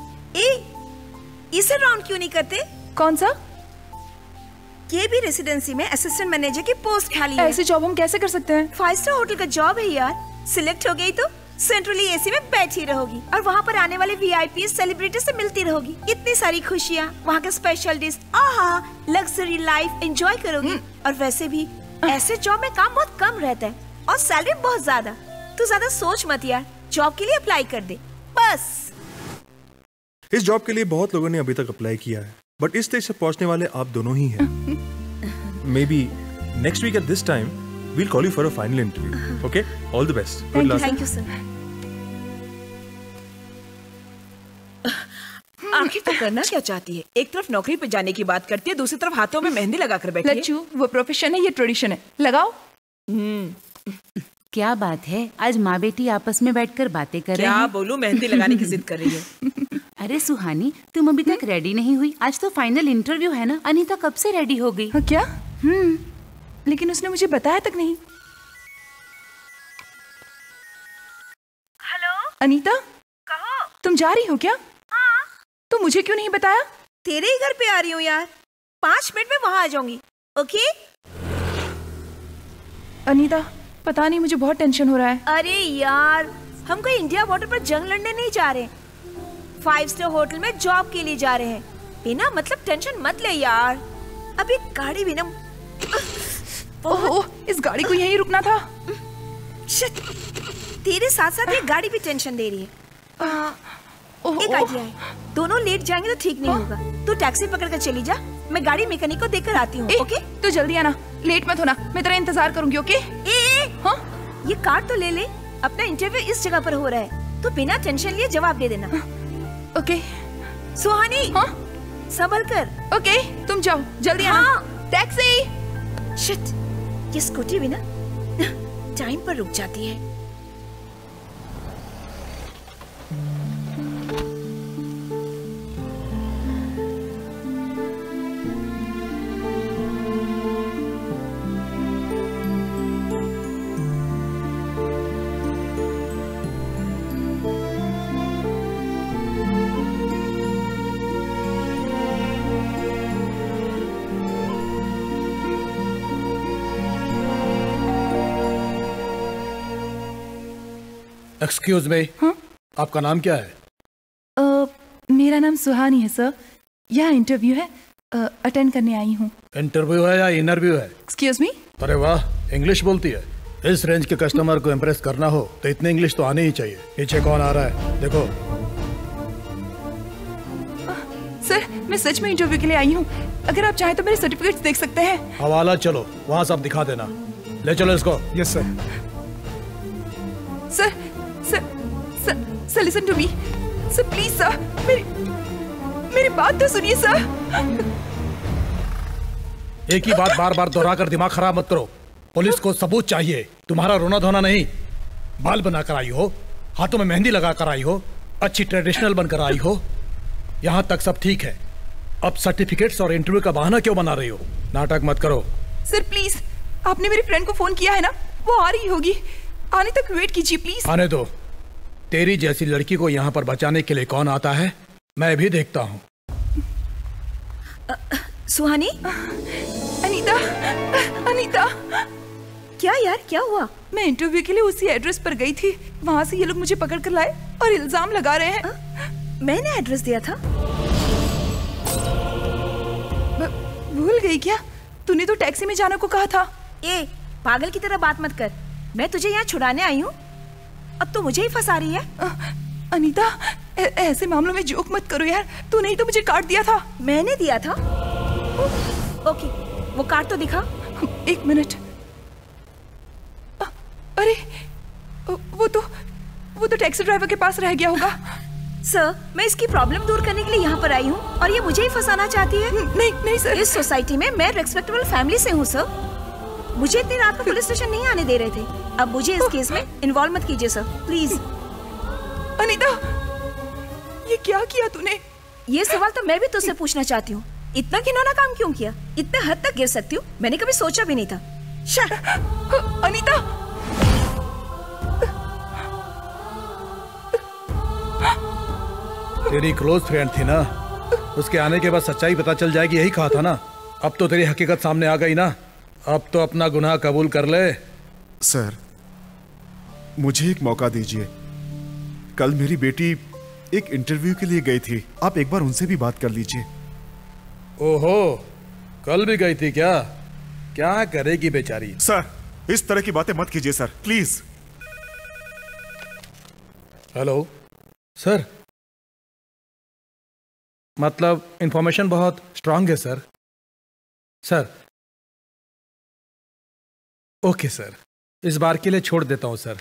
इसे राउंड क्यों नहीं करते? कौन सा? ये भी रेसिडेंसी में असिस्टेंट मैनेजर की पोस्ट खाली है। ऐसी जॉब हम कैसे कर सकते हैं? 5 स्टार होटल का जॉब है यार। सिलेक्ट हो गई तो सेंट्रली एसी में बैठी रहोगी और वहाँ पर आने वाले वीआईपी सेलिब्रिटी से मिलती रहोगी। इतनी सारी खुशियाँ, वहाँ के स्पेशल डिश, आहा, लग्जरी लाइफ एंजॉय करोगी। और वैसे भी ऐसे जॉब में काम बहुत कम रहता है और सैलरी बहुत ज्यादा। तू ज्यादा सोच मत यार, जॉब के लिए अप्लाई कर दे बस। इस जॉब के लिए बहुत लोगों ने अभी तक अप्लाई किया है, बट इस स्टेज से पहुंचने वाले आप दोनों ही हैं। Maybe next week at this time we'll call you for a final interview. Okay, all the best. Good luck. Thank you sir. आखिर तो करना क्या चाहती है? एक तरफ नौकरी पे जाने की बात करती है, दूसरी तरफ हाथों में मेहंदी लगा कर बैठी है। लच्चू, वो प्रोफेशन है, ये ट्रेडिशन है, लगाओ। क्या बात है, आज माँ बेटी आपस में बैठकर बातें कर रहे हैं। क्या बोलूं, मेहंदी लगाने की जिद कर रही है। अरे सुहानी, तुम अभी तक रेडी नहीं हुई? आज तो फाइनल इंटरव्यू है ना। अनीता कब से रेडी हो गई? हाँ, क्या? लेकिन उसने मुझे बताया तक नहीं। हेलो अनीता, कहो। तुम जा रही हो क्या? हाँ। तो मुझे क्यों नहीं बताया? तेरे ही घर पे आ रही हूँ यार, 5 मिनट में वहाँ आ जाऊंगी। ओके? अनीता, पता नहीं, मुझे बहुत टेंशन हो रहा है। अरे यार, हम कोई इंडिया बॉर्डर पर जंग लड़ने नहीं जा रहे, 5 स्टार होटल में जॉब के लिए जा रहे हैं। बिना मतलब टेंशन मत ले यार। अभी गाड़ी भी ना। ओह, इस गाड़ी को यहीं रुकना था। शिट, तेरे साथ साथ ये गाड़ी भी टेंशन दे रही है। एक आइडिया है, दोनों लेट जाएंगे तो ठीक नहीं होगा। तू टैक्सी पकड़ कर चली जा, मैं गाड़ी मैकेनिक को देकर आती हूँ। ओके? तू जल्दी आना, लेट मत होना, मैं तेरा इंतजार करूंगी। ओके? हाँ? ये कार्ड तो ले ले, अपना इंटरव्यू इस जगह पर हो रहा है, तो बिना टेंशन लिए जवाब दे देना। ओके? सुहानी, हाँ? संभल कर। ओके, तुम जाओ, जल्दी आना। टैक्सी! शिट, ये स्कूटी भी ना टाइम पर रुक जाती है। एक्सक्यूज मी, आपका नाम क्या है? मेरा नाम सुहानी है सर। यहाँ इंटरव्यू है, अटेंड करने आई हूँ। इंटरव्यू है या इंटरव्यू है? Excuse me. अरे वाह, इंग्लिश बोलती है। इस रेंज के कस्टमर को इम्प्रेस करना हो तो इतने इंग्लिश तो आने ही चाहिए। पीछे कौन आ रहा है देखो। सर, मैं सच में इंटरव्यू के लिए आई हूँ। अगर आप चाहें तो मेरे सर्टिफिकेट्स देख सकते हैं। हवाला चलो, वहाँ सब दिखा देना। ले चलो इसको। Yes sir. Sir, sir, listen to me sir, please sir, मेरी बात तो सुनिए सर। एक ही बात बार बार दोहरा कर दिमाग खराब मत करो। पुलिस को सबूत चाहिए, तुम्हारा रोना धोना नहीं। बाल बना कर आई हो, हाथों में मेहंदी लगा कर आई हो, अच्छी ट्रेडिशनल बनकर आई हो, यहाँ तक सब ठीक है। अब सर्टिफिकेट्स और इंटरव्यू का बहाना क्यों बना रही हो? नाटक मत करो। सर प्लीज, आपने मेरी फ्रेंड को फोन किया है ना, वो आ रही होगी, आने तक वेट कीजिए प्लीज। आने दो। तेरी जैसी लड़की को यहाँ पर बचाने के लिए कौन आता है, मैं भी देखता हूँ। सुहानी? अनीता, अनीता। क्या यार, क्या हुआ? मैं इंटरव्यू के लिए उसी एड्रेस पर गई थी, वहाँ से ये लोग मुझे पकड़ कर लाए और इल्जाम लगा रहे हैं। मैंने एड्रेस दिया था। भूल गई क्या? तूने तो टैक्सी में जाने को कहा था। ए, पागल की तरह बात मत कर। मैं तुझे यहाँ छुड़ाने आई हूँ, अब तो मुझे ही फंसा रही है। अनीता, ऐसे मामलों में जोक मत करो यार। तूने ही तो मुझे कार्ड दिया था। मैंने दिया था? ओके, वो कार्ड तो दिखा। एक मिनट। अरे, वो तो टैक्सी ड्राइवर के पास रह गया होगा। सर, मैं इसकी प्रॉब्लम दूर करने के लिए यहाँ पर आई हूँ और ये मुझे ही फंसाना चाहती है। नहीं नहीं सर, इस सोसाइटी में मैं रेस्पेक्टेबल फैमिली से हूँ सर। मुझे इतनी रात को पुलिस स्टेशन नहीं आने दे रहे थे। अब मुझे इस केस में इन्वॉल्व मत कीजिए सर, प्लीज। अनीता, ये क्या किया तूने? ये सवाल तो मैं भी तुझसे पूछना चाहती हूँ। इतना घिनौना काम क्यों किया? इतने हद तक गिर सकती हूँ मैंने कभी सोचा भी नहीं था। अनीता, तेरी क्लोज फ्रेंड थी ना, उसके आने के बाद सच्चाई पता चल जाएगी, यही कहा था ना। अब तो तेरी हकीकत सामने आ गई ना, अब तो अपना गुनाह कबूल कर ले। सर, मुझे एक मौका दीजिए। कल मेरी बेटी एक इंटरव्यू के लिए गई थी, आप एक बार उनसे भी बात कर लीजिए। ओहो, कल भी गई थी क्या? क्या करेगी बेचारी? सर, इस तरह की बातें मत कीजिए सर, प्लीज। हेलो सर, मतलब इंफॉर्मेशन बहुत स्ट्रांग है सर। सर, ओके सर, इस बार के लिए छोड़ देता हूं सर।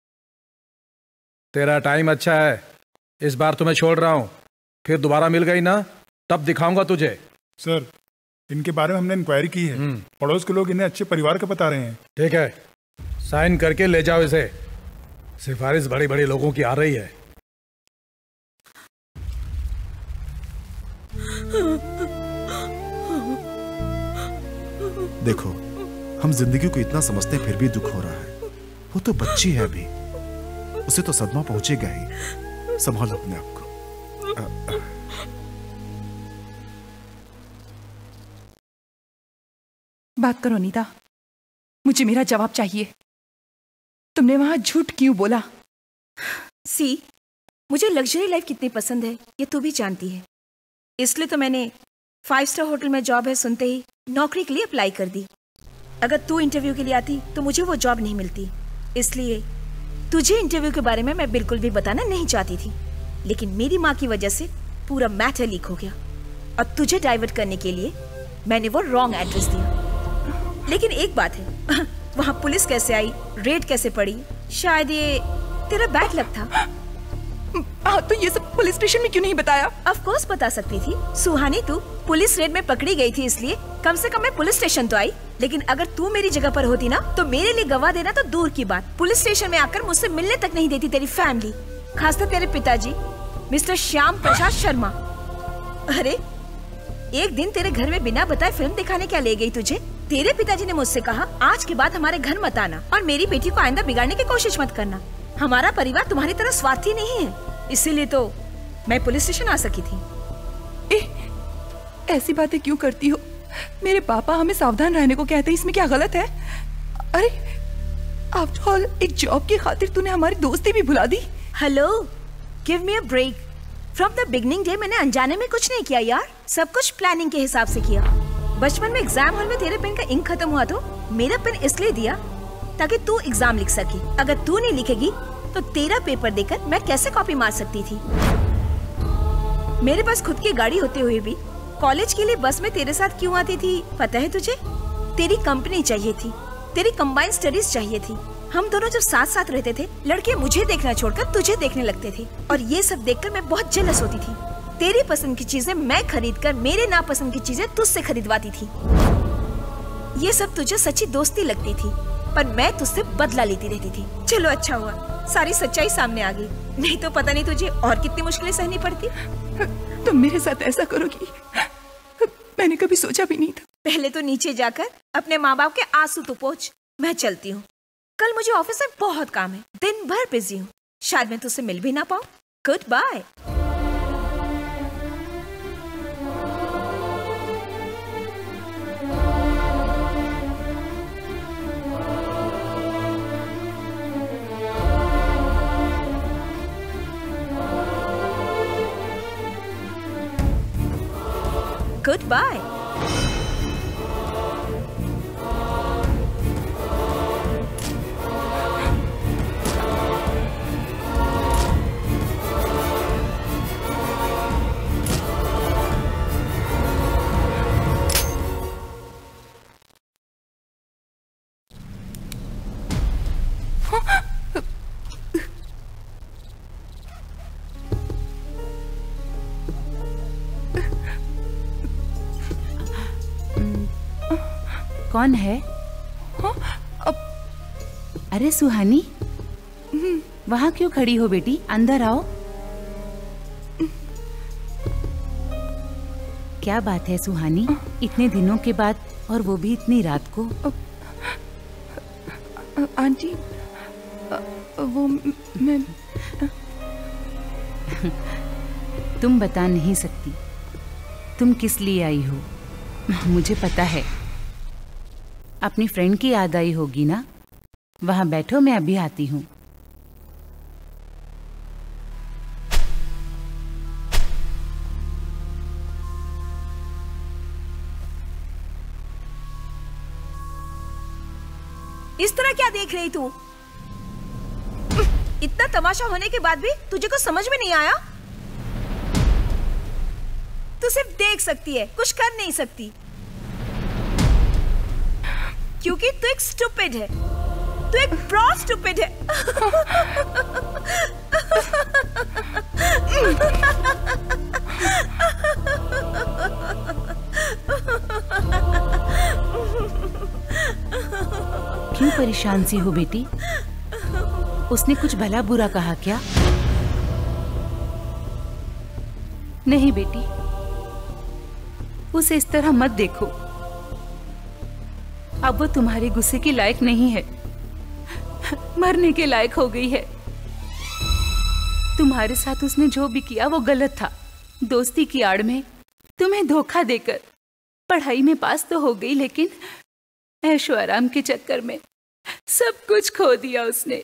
तेरा टाइम अच्छा है, इस बार तुम्हें छोड़ रहा हूं। फिर दोबारा मिल गई ना, तब दिखाऊंगा तुझे। सर, इनके बारे में हमने इंक्वायरी की है। पड़ोस के लोग इन्हें अच्छे परिवार का बता रहे हैं। ठीक है, साइन करके ले जाओ इसे। सिफारिश बड़े बड़े लोगों की आ रही है। देखो, हम जिंदगी को इतना समझते हैं फिर भी दुख हो रहा है। वो तो बच्ची है अभी, उसे तो सदमा पहुंचेगा ही। संभालो अपने आप को। बात करो अनीता, मुझे मेरा जवाब चाहिए। तुमने वहां झूठ क्यों बोला? सी, मुझे लग्जरी लाइफ कितनी पसंद है ये तू भी जानती है। इसलिए तो मैंने 5 स्टार होटल में जॉब है सुनते ही नौकरी के लिए अप्लाई कर दी। अगर तू इंटरव्यू के लिए आती तो मुझे वो जॉब नहीं मिलती। इसलिए तुझे इंटरव्यू के बारे में मैं बिल्कुल भी बताना नहीं चाहती थी, लेकिन मेरी माँ की वजह से पूरा मैटर लीक हो गया और तुझे डाइवर्ट करने के लिए मैंने वो रॉन्ग एड्रेस दिया। लेकिन एक बात है, वहाँ पुलिस कैसे आई, रेड कैसे पड़ी, शायद ये तेरा बैड लक था। तो ये सब पुलिस स्टेशन में क्यों नहीं बताया? ऑफ कोर्स बता सकती थी सुहानी, तू पुलिस रेड में पकड़ी गई थी, इसलिए कम से कम मैं पुलिस स्टेशन तो आई। लेकिन अगर तू मेरी जगह पर होती ना, तो मेरे लिए गवाह देना तो दूर की बात, पुलिस स्टेशन में आकर मुझसे मिलने तक नहीं देती तेरी फैमिली, खासकर तेरे पिताजी मिस्टर श्याम प्रसाद शर्मा। अरे एक दिन तेरे घर में बिना बताए फिल्म दिखाने क्या ले गई तुझे? तेरे पिताजी ने मुझसे कहा, आज के बाद हमारे घर मत आना और मेरी बेटी को आइंदा बिगाड़ने की कोशिश मत करना। हमारा परिवार तुम्हारी तरह स्वार्थी नहीं है, इसीलिए तो मैं पुलिस स्टेशन आ सकी थी। ऐसी बातें क्यों करती हो? मेरे पापा हमें सावधान रहने को कहते हैं, इसमें क्या गलत है? अरे आफ्टर ऑल एक जॉब की खातिर तूने हमारी दोस्ती भी भुला दी। Hello, give me a break. From the beginning day मैंने अनजाने में कुछ नहीं किया यार, सब कुछ प्लानिंग के हिसाब से किया। बचपन में एग्जाम हॉल में तेरे पेन का इंक खत्म हुआ तो मेरा पेन इसलिए दिया ताकि तू एग्जाम लिख सके। अगर तू नहीं लिखेगी तो तेरा पेपर देकर मैं कैसे कॉपी मार सकती थी? मेरे पास खुद की गाड़ी होते हुए भी कॉलेज के लिए बस में तेरे साथ क्यों आती थी पता है तुझे? तेरी कंपनी चाहिए थी, तेरी कंबाइंड स्टडीज चाहिए थी। हम दोनों जब साथ साथ रहते थे, लड़के मुझे देखना छोड़कर तुझे देखने लगते थे और ये सब देखकर मैं बहुत जेलस होती थी। तेरी पसंद की चीजें मैं खरीदकर मेरे नापसंद की चीजें तुझसे खरीदवाती थी। ये सब तुझे सच्ची दोस्ती लगती थी, पर मैं तुझसे बदला लेती रहती थी। चलो अच्छा हुआ सारी सच्चाई सामने आ गई, नहीं तो पता नहीं तुझे और कितनी मुश्किलें सहनी पड़ती। तुम मेरे साथ ऐसा करोगी मैंने कभी सोचा भी नहीं था। पहले तो नीचे जाकर अपने माँ बाप के आंसू तो पोंछ। मैं चलती हूँ, कल मुझे ऑफिस में बहुत काम है, दिन भर बिजी हूँ, शायद मैं तुझसे मिल भी ना पाऊँ। Goodbye. Goodbye. कौन है? हाँ, अरे सुहानी, वहाँ क्यों खड़ी हो बेटी? अंदर आओ। क्या बात है सुहानी, इतने दिनों के बाद और वो भी इतनी रात को? आंटी, वो मैं तुम बता नहीं सकती तुम किस लिए आई हो। मुझे पता है, अपनी फ्रेंड की याद आई होगी ना। वहां बैठो, मैं अभी आती हूँ। इस तरह क्या देख रही तू? इतना तमाशा होने के बाद भी तुझे कुछ समझ में नहीं आया? तू सिर्फ देख सकती है, कुछ कर नहीं सकती, क्योंकि तू एक स्टूपिड है। तू एक ब्रॉड स्टूपिड है। क्यों परेशान सी हो बेटी? उसने कुछ भला बुरा कहा क्या? नहीं बेटी, उसे इस तरह मत देखो। अब वो तुम्हारे गुस्से के लायक नहीं है, मरने के लायक हो गई है। तुम्हारे साथ उसने जो भी किया वो गलत था। दोस्ती की आड़ में तुम्हें धोखा देकर पढ़ाई में पास तो हो गई, लेकिन ऐशो आराम के चक्कर में सब कुछ खो दिया उसने।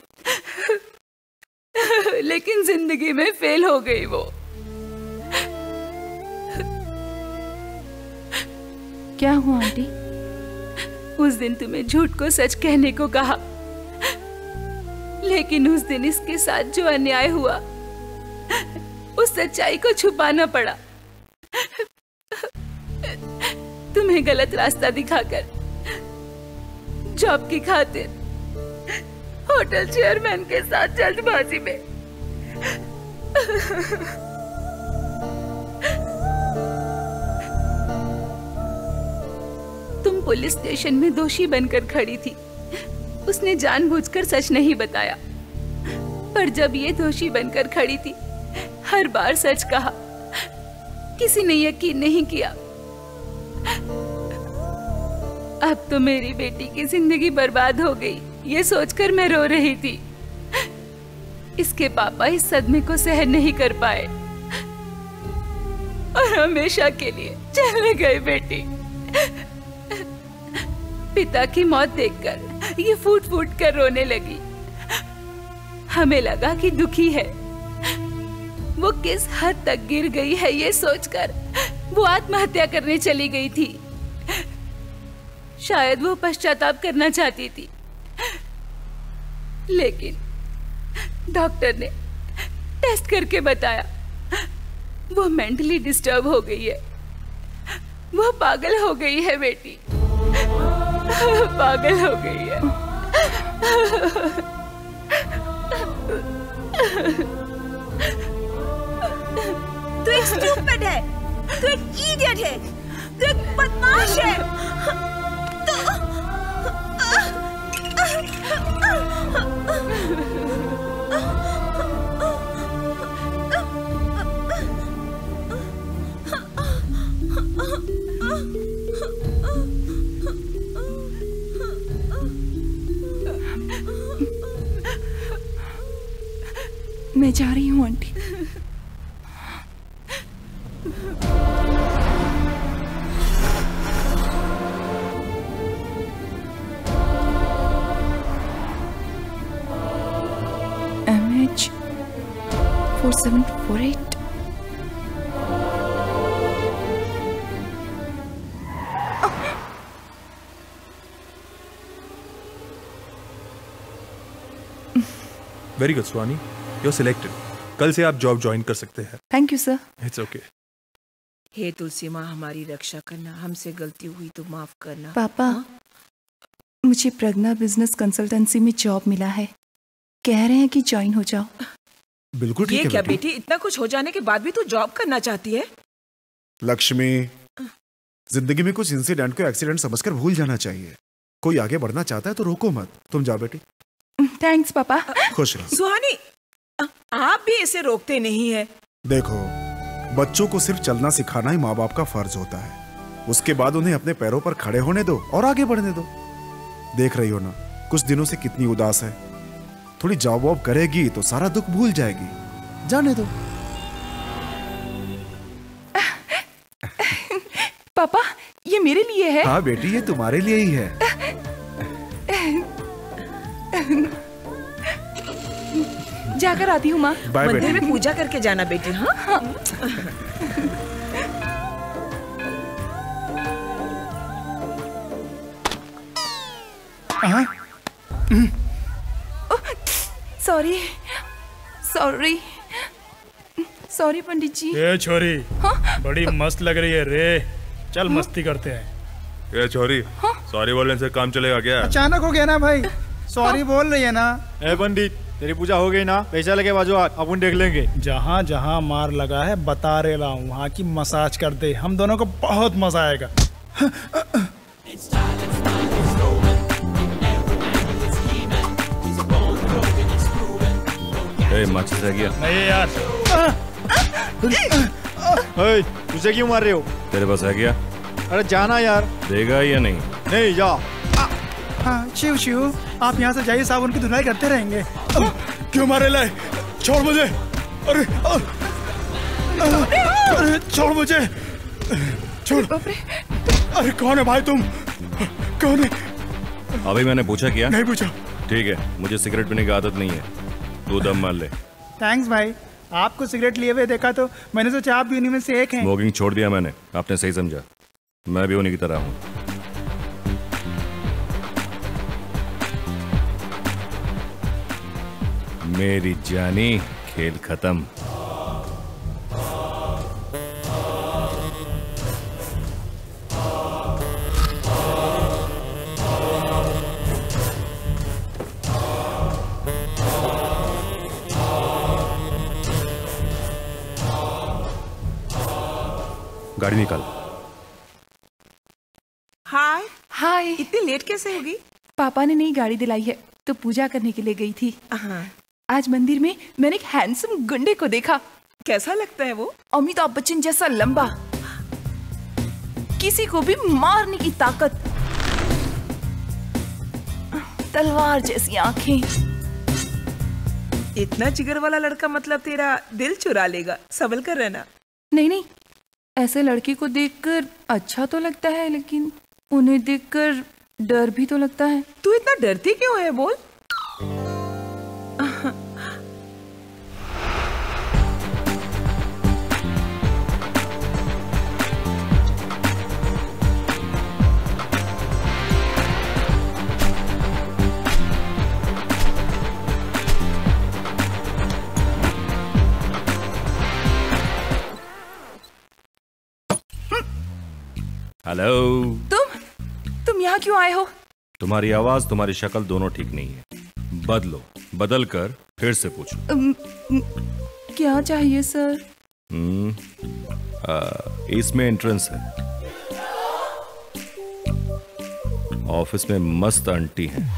लेकिन जिंदगी में फेल हो गई वो। क्या हुआ आंटी? उस दिन तुम्हें झूठ को सच कहने को कहा, लेकिन उस दिन इसके साथ जो अन्याय हुआ उस सच्चाई को छुपाना पड़ा। तुम्हें गलत रास्ता दिखाकर जॉब की खातिर होटल चेयरमैन के साथ जल्दबाजी में तुम पुलिस स्टेशन में दोषी बनकर खड़ी थी। उसने जानबूझकर सच नहीं बताया, पर जब ये दोषी बनकर खड़ी थी हर बार सच कहा। किसी ने यकीन नहीं किया। अब तो मेरी बेटी की जिंदगी बर्बाद हो गई, ये सोचकर मैं रो रही थी। इसके पापा इस सदमे को सहन नहीं कर पाए और हमेशा के लिए चले गए। बेटी, पिता की मौत देखकर ये फूट फूट कर रोने लगी। हमें लगा कि दुखी है। वो किस हद तक गिर गई है ये सोचकर वो आत्महत्या करने चली गई थी। शायद वो पश्चाताप करना चाहती थी, लेकिन डॉक्टर ने टेस्ट करके बताया वो मेंटली डिस्टर्ब हो गई है। वो पागल हो गई है बेटी, पागल हो गई है। तू एक स्टूपिड है, तू एक इडियट है, तू एक बदमाश है। मैं जा रही हूँ aunty. MH 4748। Very good Suhani, you are selected. कल से आप जॉब ज्वाइन कर सकते हैं। Thank you sir. It's okay. हे तुलसी माँ, हमारी रक्षा करना, हमसे गलती हुई तो माफ करना। पापा, मुझे प्रज्ञा बिजनेस कंसल्टेंसी में जॉब मिला है। कह रहे हैं कि ज्वाइन हो जाओ। बिल्कुल ठीक है। ये क्या बेटी, इतना कुछ हो जाने के बाद भी तू जॉब करना चाहती है? लक्ष्मी, जिंदगी में कुछ इंसिडेंट को एक्सीडेंट समझकर भूल जाना चाहिए। कोई आगे बढ़ना चाहता है तो रोको मत। तुम जाओ बेटी। थैंक्स पापा। खुश रहो। सुहानी, आप भी इसे रोकते नहीं है। देखो, बच्चों को सिर्फ चलना सिखाना ही माँ बाप का फर्ज होता है। उसके बाद उन्हें अपने पैरों पर खड़े होने दो और आगे बढ़ने दो। देख रही हो ना, कुछ दिनों से कितनी उदास है। थोड़ी जॉब वॉब करेगी तो सारा दुख भूल जाएगी। जाने दो। पापा, ये मेरे लिए है। हाँ बेटी, ये तुम्हारे लिए ही है। जाकर आती हूँ माँ। बाय बेटी। मंदिर में पूजा करके जाना बेटी। हाँ, sorry sorry sorry Pandit ji. ये छोरी बड़ी मस्त लग रही है रे। चल मस्ती करते हैं। ये छोरी, सॉरी बोलने से काम चलेगा क्या? अचानक हो गया ना भाई। सॉरी बोल रही है ना। ए पंडित, तेरी पूजा हो गई ना? पैसा लगे बाजू अपन देख लेंगे। जहाँ जहाँ मार लगा है बता रहे ला हूँ, वहाँ की मसाज कर दे। हम दोनों को बहुत मजा आएगा। माचिस रह गया? नहीं यार। तुझे क्यों मार रहे हो? तेरे पास है क्या? अरे जाना यार। देगा या नहीं? नहीं जा। हाँ शिव शिव, आप यहाँ से जाइए, साबुन की धुलाई करते रहेंगे। क्यों मारे लाए? छोड़ मुझे। अरे अरे छोड़ मुझे, छोड़। अरे कौन है भाई तुम? कौन है? अभी मैंने पूछा क्या? नहीं पूछा। ठीक है, मुझे सिगरेट पीने की आदत नहीं है। तू दम मार ले। थैंक्स भाई। आपको सिगरेट लिए हुए देखा तो मैंने सोचा आप भी उन्हीं में से एक हैं। स्मोकिंग छोड़ दिया मैंने। आपने सही समझा, मैं भी उन्हीं की तरह हूँ। मेरी जानी, खेल खत्म। गाड़ी निकाल। हाय हाय। इतनी लेट कैसे होगी? पापा ने नई गाड़ी दिलाई है तो पूजा करने के लिए गई थी। हाँ। आज मंदिर में मैंने एक हैंडसम गुंडे को देखा। कैसा लगता है वो? अमिताभ बच्चन जैसा लंबा, किसी को भी मारने की ताकत, तलवार जैसी आंखें। इतना जिगर वाला लड़का मतलब तेरा दिल चुरा लेगा। संभल कर रहना। नहीं नहीं, ऐसे लड़के को देखकर अच्छा तो लगता है, लेकिन उन्हें देखकर डर भी तो लगता है। तू इतना डरती क्यों है? बोल। हेलो। तुम यहाँ क्यों आए हो? तुम्हारी आवाज, तुम्हारी शक्ल दोनों ठीक नहीं है। बदलो, बदल कर फिर से पूछो। क्या चाहिए सर? इसमें एंट्रेंस है। ऑफिस में मस्त आंटी है।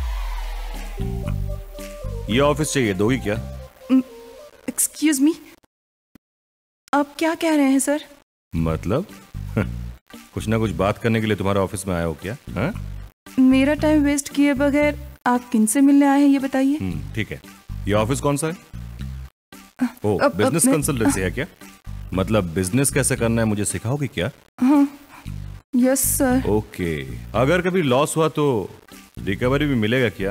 ये ऑफिस चाहिए, दोगी क्या? एक्सक्यूज मी, आप क्या कह रहे हैं सर? मतलब कुछ ना कुछ बात करने के लिए तुम्हारे ऑफिस में आया हो क्या? हाँ? मेरा टाइम वेस्ट किए बगैर आप किनसे मिलने आए हैं ये बताइए। ठीक है, ये ऑफिस कौन सा है? ओ, बिजनेस कंसल्टेंसी है क्या? मतलब बिजनेस कैसे करना है मुझे सिखाओगे क्या? हाँ, यस सर। ओके, अगर कभी लॉस हुआ तो रिकवरी भी मिलेगा क्या?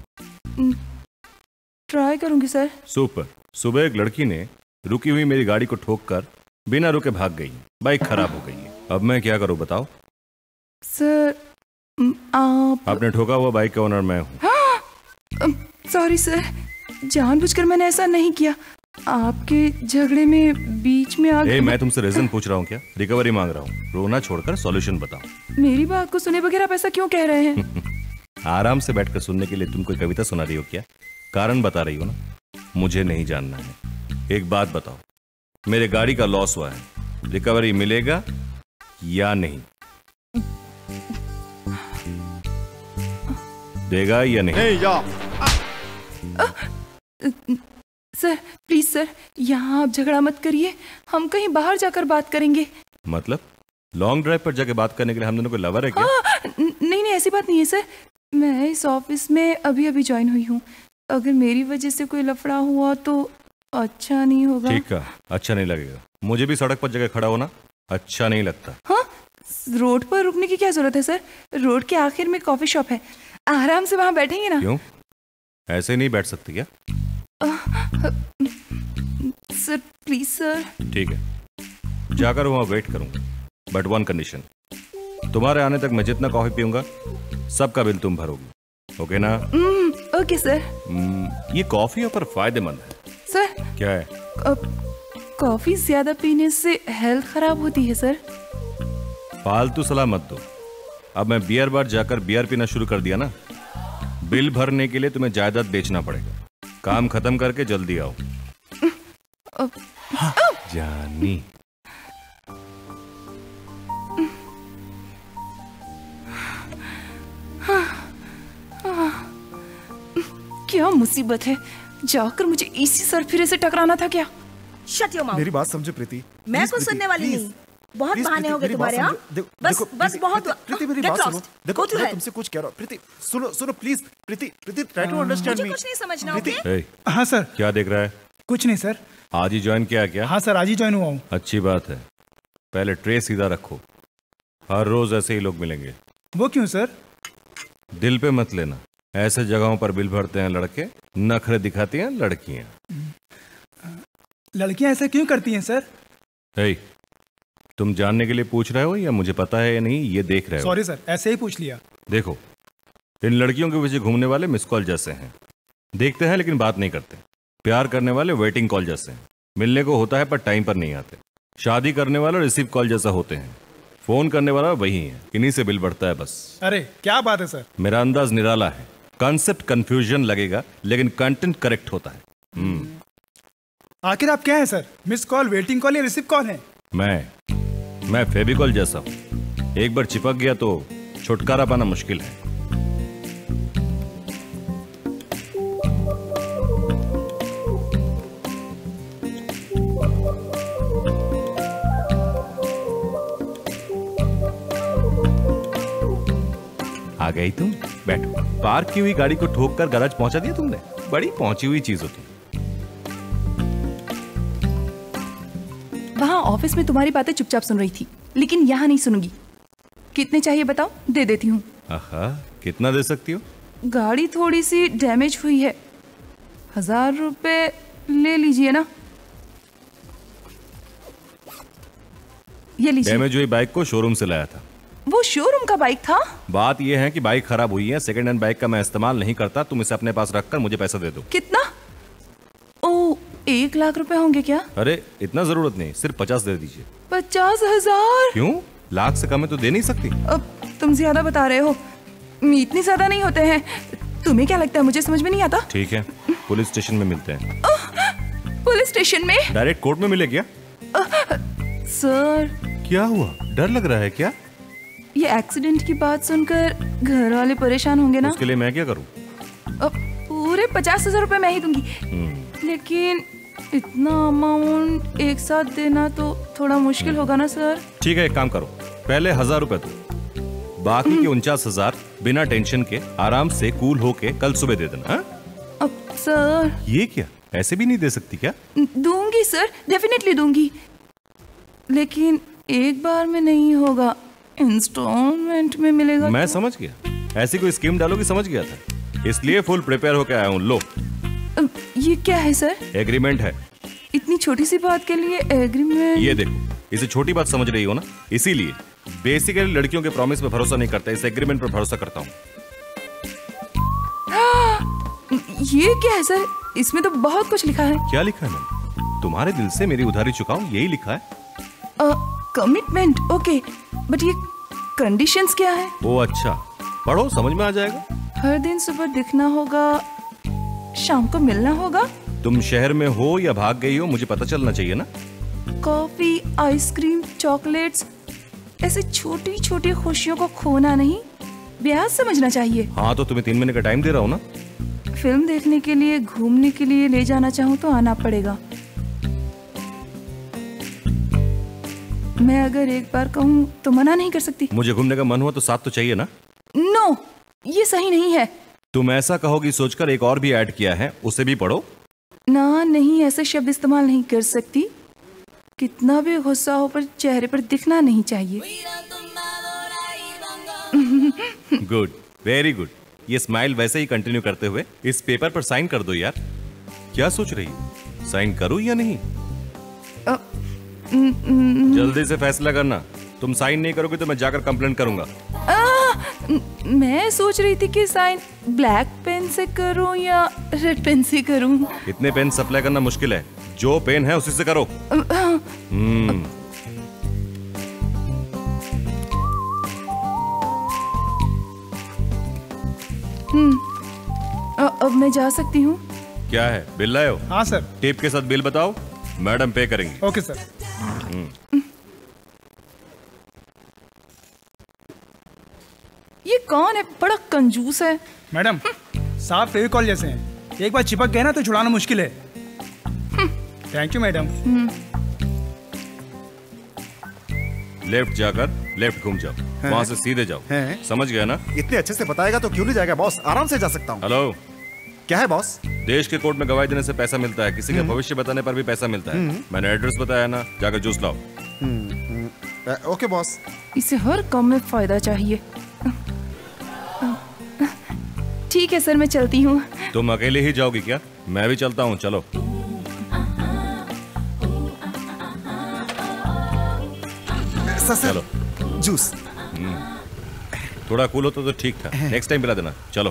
ट्राई करूंगी सर। सुपर। सुबह एक लड़की ने रुकी हुई मेरी गाड़ी को ठोक कर बिना रुके भाग गई। बाइक खराब हो गई है। अब मैं क्या करूं बताओ? सर आपने ठोका हुआ बाइक का ओनर मैं हूं। सॉरी सर, जानबूझकर मैंने ऐसा नहीं किया। आपके झगड़े में बीच में मैं तुमसे रीजन पूछ रहा हूँ क्या? रिकवरी मांग रहा हूँ। रोना छोड़कर सॉल्यूशन बताओ। मेरी बात को सुने बगैर आप ऐसा क्यों कह रहे हैं? आराम से बैठकर सुनने के लिए तुम कोई कविता सुना रही हो क्या? कारण बता रही हो ना? मुझे नहीं जानना है। एक बात बताओ, मेरे गाड़ी का लॉस हुआ है, रिकवरी मिलेगा या नहीं? देगा या नहीं? नहीं जा। सर प्लीज सर, यहाँ आप झगड़ा मत करिए, हम कहीं बाहर जाकर बात करेंगे। मतलब लॉन्ग ड्राइव पर जाके बात करने के लिए हम दोनों को लवर है क्या? नहीं नहीं, ऐसी बात नहीं है सर, मैं इस ऑफिस में अभी अभी ज्वाइन हुई हूँ। अगर मेरी वजह से कोई लफड़ा हुआ तो अच्छा नहीं होगा। ठीक है, अच्छा नहीं लगेगा। मुझे भी सड़क पर जगह खड़ा होना अच्छा नहीं लगता। हाँ, रोड पर रुकने की क्या जरूरत है सर? रोड के आखिर में कॉफी शॉप है, आराम से वहाँ बैठेंगे ना। क्यों, ऐसे नहीं बैठ सकती क्या? Sir please sir. ठीक है, जाकर वहाँ वेट करूंगा, बट वन कंडीशन, तुम्हारे आने तक मैं जितना कॉफी पीऊंगा सबका बिल तुम भरोगी, ओके ना? Okay sir. ये कॉफी पर फायदेमंद है। सर क्या है? कॉफी ज्यादा पीने से हेल्थ खराब होती है सर। फालतू सलाह मत दो। अब मैं बियर बार जाकर बियर पीना शुरू कर दिया ना, बिल भरने के लिए तुम्हें जायदाद बेचना पड़ेगा। काम खत्म करके जल्दी आओ। जानी। क्या मुसीबत है, जाकर मुझे इसी सरफिरे से टकराना था क्या? Shut your mouth. मेरी बात समझो प्रीति। मैं कुछ सुनने वाली नहीं। बहुत बहाने हो गए तुम्हारे। हाँ बस बहुत। प्रीति मेरी बात सुनो। देखो मैं तुमसे कुछ कह रहा हूँ। प्रीति सुनो please. Preeti try to understand me. मुझे कुछ नहीं समझना। ओके? हाँ सर। क्या देख रहा है? कुछ नहीं सर। आज ही ज्वाइन किया क्या? हाँ सर, आज ही ज्वाइन हुआ हूँ। अच्छी बात है, पहले ट्रे सीधा रखो, हर रोज ऐसे ही लोग मिलेंगे। वो क्यों सर? दिल पे मत लेना, ऐसे जगहों पर बिल भरते हैं लड़के, नखरे दिखाती हैं लड़कियां। लड़कियां ऐसा क्यों करती हैं सर? तुम जानने के लिए पूछ रहे हो या मुझे पता है या नहीं ये देख रहे हो? सॉरी सर, ऐसे ही पूछ लिया। देखो, इन लड़कियों के पीछे घूमने वाले मिस कॉल जैसे हैं, देखते हैं लेकिन बात नहीं करते। प्यार करने वाले वेटिंग कॉल जैसे हैं, मिलने को होता है पर टाइम पर नहीं आते। शादी करने वाले रिसीव कॉल जैसा होते हैं, फोन करने वाला वही है, इन्हीं से बिल बढ़ता है बस। अरे क्या बात है सर। मेरा अंदाज निराला है, कॉन्सेप्ट कंफ्यूजन लगेगा लेकिन कंटेंट करेक्ट होता है। आखिर आप क्या है sir? Miss call, waiting call या रिसीव कॉल है? मैं फेविकॉल जैसा हूं, एक बार चिपक गया तो छुटकारा पाना मुश्किल है। आ गई तुम, बैठो। पार्क की हुई गाड़ी को ठोक कर गैराज पहुंचा दिया तुमने, बड़ी पहुंची हुई चीज हो तुम। वहाँ ऑफिस में तुम्हारी बातें चुपचाप सुन रही थी, लेकिन यहाँ नहीं सुनूंगी। कितने चाहिए बताओ, दे देती हूँ। कितना दे सकती हो? गाड़ी थोड़ी सी डैमेज हुई है, 1000 रुपए ले लीजिए ना। ये लीजिए। डैमेज हुई बाइक को शोरूम से लाया था। वो शोरूम का बाइक था? बात यह है कि बाइक खराब हुई है, सेकंड हैंड बाइक का मैं इस्तेमाल नहीं करता, तुम इसे अपने पास रखकर मुझे पैसा दे दो। कितना? ओ, 1 लाख रुपए होंगे क्या? अरे इतना जरूरत नहीं, सिर्फ 50 दे दीजिए। 50,000? क्यों, लाख से कम है तो दे नहीं सकती? अब तुम ज्यादा बता रहे हो, इतनी ज्यादा नहीं होते हैं। तुम्हें क्या लगता है मुझे समझ में नहीं आता? ठीक है, पुलिस स्टेशन में मिलते हैं। पुलिस स्टेशन में? डायरेक्ट कोर्ट में मिले क्या? सर क्या हुआ, डर लग रहा है क्या? ये एक्सीडेंट की बात सुनकर घर वाले परेशान होंगे ना। उसके लिए मैं क्या करूं? पूरे 50,000 रुपए मैं ही दूंगी, लेकिन इतना अमाउंट एक साथ देना तो थोड़ा मुश्किल होगा ना सर। ठीक है, एक काम करो, पहले 1000 रुपए दो, बाकी के 49,000 बिना टेंशन के आराम से कूल होके कल सुबह दे देना। अब सर ये क्या, ऐसे भी नहीं दे सकती क्या? दूंगी सर, डेफिनेटली दूंगी, लेकिन एक बार में नहीं होगा, इंस्टॉलमेंट में मिलेगा। मैं समझ गया, ऐसी कोई स्कीम डालोगी समझ गया था, इसलिए फुल प्रिपेयर होकर आया हूँ। लो, ये क्या है सर? एग्रीमेंट है। इतनी छोटी सी बात के लिए एग्रीमेंट? ये देखो, इसे छोटी बात समझ रही हो ना, इसीलिए बेसिकली लड़कियों के प्रॉमिस पे भरोसा नहीं करता, इस एग्रीमेंट पर भरोसा करता हूँ। ये क्या है सर? इसमें तो बहुत कुछ लिखा है। क्या लिखा है मैंने? तुम्हारे दिल से मेरी उधारी चुकाऊं, यही लिखा है। कमिटमेंट, ओके, बट ये कंडीशंस क्या है? ओ अच्छा, पढ़ो, समझ में आ जाएगा। हर दिन सुबह दिखना होगा, शाम को मिलना होगा। तुम शहर में हो या भाग गई हो मुझे पता चलना चाहिए ना। कॉफी, आइसक्रीम, चॉकलेट्स, ऐसे छोटी छोटी खुशियों को खोना नहीं, ब्याह समझना चाहिए। हाँ तो तुम्हें 3 महीने का टाइम दे रहा हूँ ना। फिल्म देखने के लिए, घूमने के लिए ले जाना चाहूँ तो आना पड़ेगा। मैं अगर एक बार कहूँ तो मना नहीं कर सकती। मुझे घूमने का मन हुआ तो साथ तो चाहिए ना। नो, ये सही नहीं है। तुम ऐसा कहोगी सोचकर एक और भी ऐड किया है, उसे भी पढ़ो। ना, नहीं, ऐसे शब्द इस्तेमाल नहीं कर सकती। कितना भी गुस्सा हो पर चेहरे पर दिखना नहीं चाहिए। Good, very good. ये स्माइल वैसे ही कंटिन्यू करते हुए इस पेपर पर साइन कर दो यार। क्या सोच रही हो, साइन करूं या नहीं? जल्दी से फैसला करना। तुम साइन नहीं करोगे तो मैं जाकर कंप्लेंट करूंगा। मैं सोच रही थी कि साइन ब्लैक पेन से करूं या रेड पेन से करूं। इतने पेन सप्लाई करना मुश्किल है, जो पेन है उसी से करो। अब मैं जा सकती हूँ? क्या है, बिल लाए हो? हाँ सर। टिप के साथ बिल बताओ, मैडम पे करेंगी। Okay sir. ये कौन है, बड़ा कंजूस है। मैडम, साफ फेविकॉल जैसे हैं, एक बार चिपक गए ना तो छुड़ाना मुश्किल है। Thank you madam. लेफ्ट जाकर लेफ्ट घूम जाओ, वहाँ से सीधे जाओ। समझ गया ना? इतने अच्छे से बताएगा तो क्यों नहीं जाएगा बॉस, आराम से जा सकता हूँ। हेलो, क्या है बॉस? देश के कोर्ट में गवाही देने से पैसा मिलता है, किसी का भविष्य बताने पर भी पैसा मिलता है। मैंने एड्रेस बताया ना, जाकर जूस लाओ। Okay boss. इसे हर काम में फायदा चाहिए। ठीक है सर, मैं चलती हूँ। तुम अकेले ही जाओगी क्या? मैं भी चलता हूँ, चलो। चलो जूस। थोड़ा कूल होता तो ठीक था, नेक्स्ट टाइम पिला देना। चलो।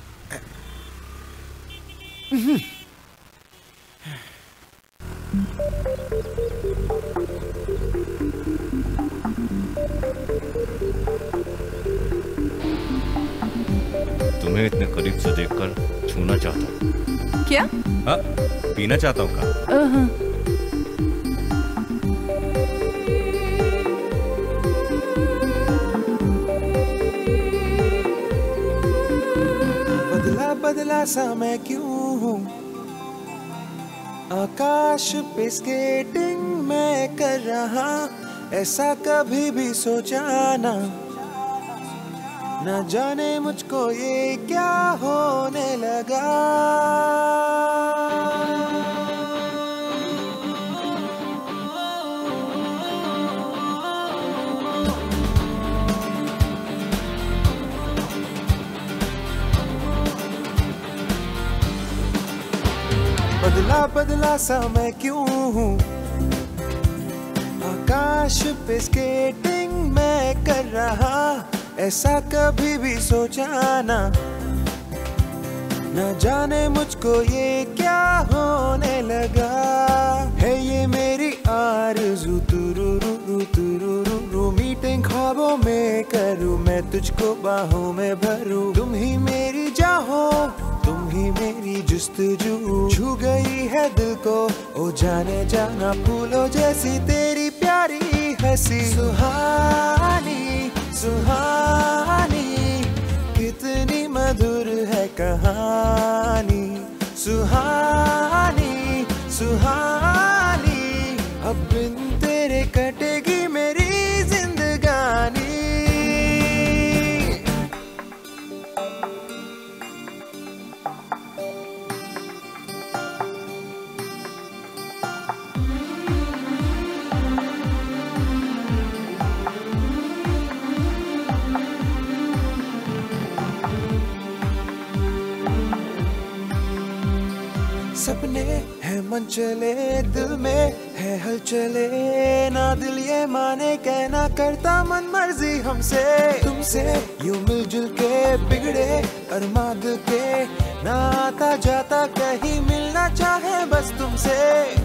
तुम्हें इतने करीब से देखकर छूना चाहता हूँ। क्या? हाँ, पीना चाहता हूँ का। बदला बदला सा मैं क्यों हूँ, आकाश पे स्केटिंग मैं कर रहा, ऐसा कभी भी सोचा ना, न जाने मुझको ये क्या होने लगा। बदला बदला सा मैं क्यों हूँ, आकाश पे स्केटिंग मैं कर रहा, ऐसा कभी भी सोचा ना, न जाने मुझको ये क्या होने लगा। है ये मेरी आरज़ू तुरुरु मीटिंग ख्वाबों में करूँ, मैं तुझको बाहों में भरूँ, तुम ही मेरी चाहो, तुम ही मेरी जुस्तजू, छू गई है दिल को ओ जाने जाना, फूलों जैसी तेरी प्यारी हंसी, सुहानी सुहानी कितनी मधुर है कहानी, सुहानी सुहानी अब बिन तेरे कटेगी मेरी जिंदगानी। सपने है मन चले, दिल में है हलचले, ना दिल ये माने कहना करता मन मर्जी हमसे, तुमसे यूं मिलजुल के बिगड़े अरमा दिल के, ना आता जाता कहीं मिलना चाहे बस तुमसे।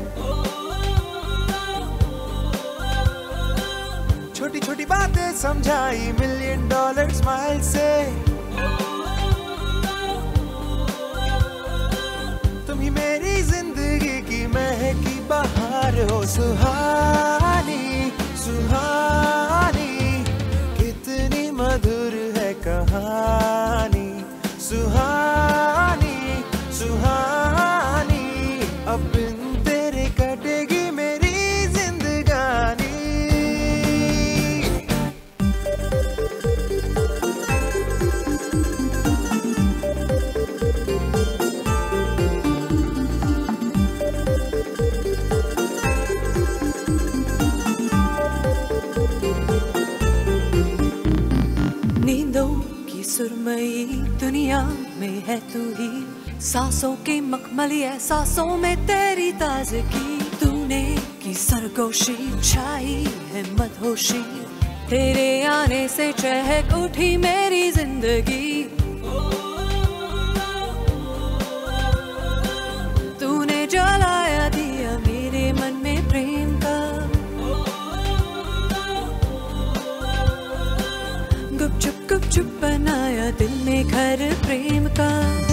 छोटी छोटी बातें समझाई $1,000,000 स्माइल से, तुम ही मेरी जिंदगी की महकी बहार हो, सुहानी सुहानी रहस्यमयी दुनिया में है तू ही, सांसों के मखमली एहसासों में तेरी ताजगी, तूने की सरगोशी छाई है मदहोशी, तेरे आने से चहक उठी मेरी जिंदगी, तूने जलाया दिया मेरे मन में प्रेम का, गुप चुप बनाया दिल में घर प्रेम का।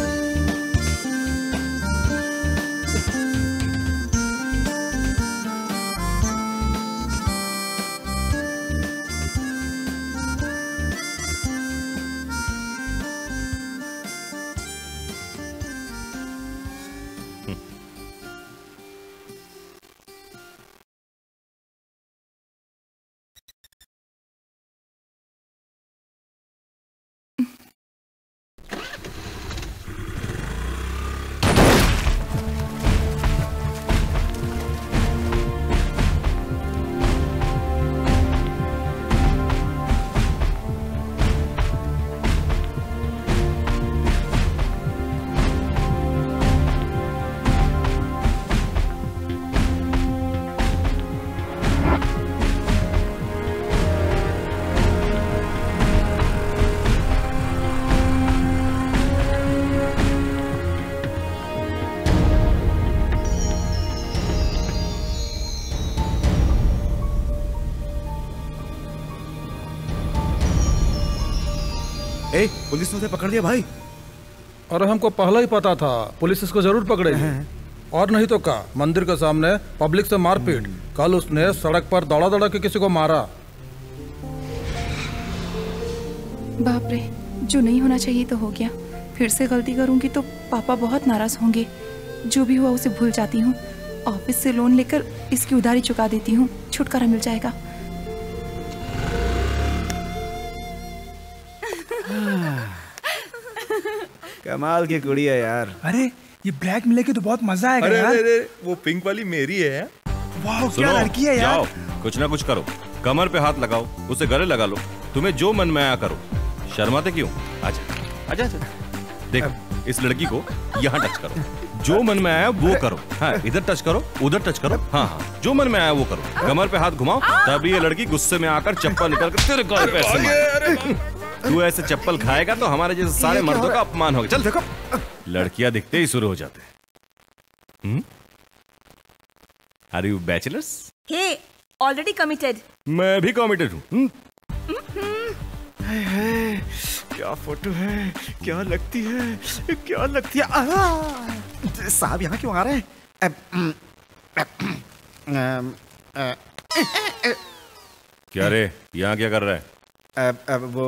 ए, पुलिस ने उसे पकड़ लिया भाई। अरे हमको पहले ही पता था पुलिस इसको जरूर पकड़ेगी। और नहीं तो क्या, मंदिर के सामने पब्लिक से मारपीट, कल उसने सड़क पर दौड़ा दौड़ा के किसी को मारा। बाप रे, जो नहीं होना चाहिए तो हो गया। फिर से गलती करूंगी तो पापा बहुत नाराज होंगे। जो भी हुआ उसे भूल जाती हूँ। ऑफिस से लोन लेकर इसकी उधारी चुका देती हूँ, छुटकारा मिल जाएगा। कमाल की कुड़ी है यार। अरे ये ब्लैक मिलेगी तो बहुत मजा आएगा अरे, यार। अरे, वो पिंक वाली मेरी है। वाह क्या लड़की है यार। जाओ कुछ ना कुछ करो, कमर पे हाथ लगाओ, उसे गले लगा लो, तुम्हें जो मन में आया करो। शर्माते क्यों? आजा आजा आजा। देख इस लड़की को यहाँ टच करो, जो मन में आया वो करो। हाँ इधर टच करो, उधर टच करो। हाँ हाँ जो मन में आया वो करो। कमर पे हाथ घुमाओ, तभी ये लड़की गुस्से में आकर चप्पल निकाल कर तेरे गाल पे ऐसे मारे। तू ऐसे चप्पल खाएगा तो हमारे जैसे सारे मर्दों का अपमान होगा। चल देखो, लड़कियां दिखते ही शुरू हो जाते हैं। Are you bachelors? Hey, already committed. मैं भी कमिटेड हूँ। क्या फोटो है, क्या लगती है, क्या लगती है। साहब यहाँ क्यों आ रहे हैं? क्या रे, यहाँ क्या कर रहा है? वो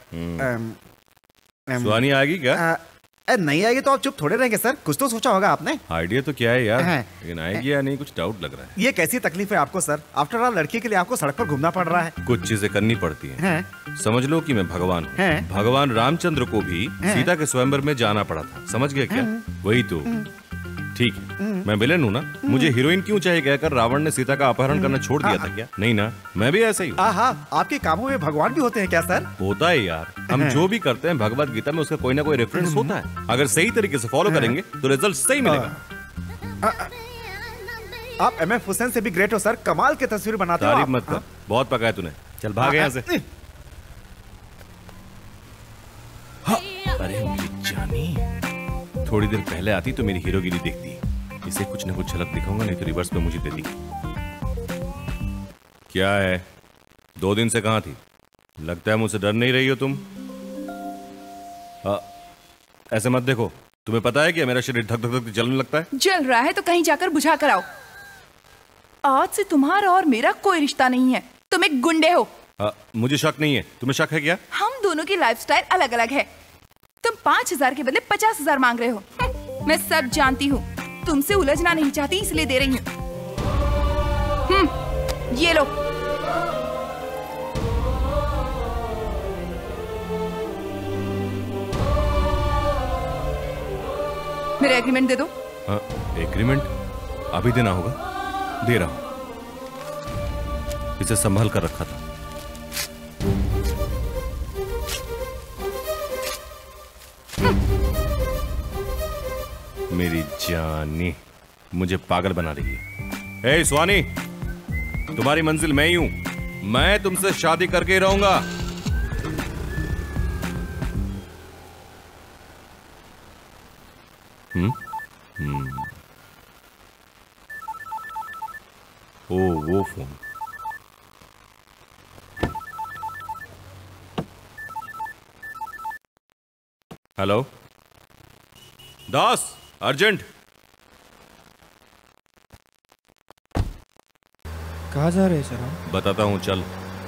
सुहानी आएगी क्या? नहीं आएगी तो आप चुप थोड़े रहेंगे सर, कुछ तो सोचा होगा आपने। आइडिया तो क्या है यार, लेकिन आएगी या नहीं कुछ डाउट लग रहा है। ये कैसी तकलीफ है आपको सर? आफ्टर ऑल लड़की के लिए आपको सड़क पर घूमना पड़ रहा है। कुछ चीजें करनी पड़ती हैं। समझ लो कि मैं भगवान हूँ। भगवान रामचंद्र को भी सीता के स्वयंवर में जाना पड़ा था, समझ गए क्या? वही तो ठीक है, मैं विलेन हूँ ना, मुझे हीरोइन क्यों चाहिए कहकर रावण ने सीता का अपहरण करना छोड़ दिया था क्या? नहीं ना, मैं भी ऐसा ही हूँ। आपके कामों में भगवान भी होते हैं क्या सर? होता है यार, हम जो भी करते हैं भगवत गीता में उसका कोई ना कोई रेफरेंस होता है। अगर सही तरीके से फॉलो करेंगे तो रिजल्ट सही मिलेगा। आप एमएफ हुसैन से भी ग्रेट हो सर, कमाल की तस्वीर बनाते हो। तारीफ मत कर, बहुत पकाया तूने। चल भाग यहाँ से। अरे मेरी जानी, थोड़ी देर पहले आती तो मेरी हीरोगिरी देखती। इसे कुछ न कुछ झलक दिखाऊंगा, नहीं तो रिवर्स में मुझे देती। क्या है, 2 दिन से कहां थी? लगता है मुझसे डर नहीं रही हो तुम। ऐसे मत देखो, तुम्हें पता है कि मेरा शरीर धक धक धक जलने लगता है। जल रहा है तो कहीं जाकर बुझा कर आओ। आज से तुम्हारा और मेरा कोई रिश्ता नहीं है, तुम एक गुंडे हो। मुझे शक नहीं है, तुम्हें शक है क्या? हम दोनों की लाइफस्टाइल अलग अलग है। तुम 5,000 के बदले 50,000 मांग रहे हो। मैं सब जानती हूँ, तुमसे उलझना नहीं चाहती इसलिए दे रही हूँ। ये लो। मेरा एग्रीमेंट दे दो। एग्रीमेंट अभी देना होगा, दे रहा हूं। इसे संभाल कर रखा था। मेरी जानी मुझे पागल बना रही है। ए स्वानी, तुम्हारी मंजिल मैं ही हूं। मैं तुमसे शादी करके ही रहूंगा। ओ वो फोन। हेलो दास, अर्जेंट। कहाँ जा रहे हैं सर हम? बताता हूं, चल।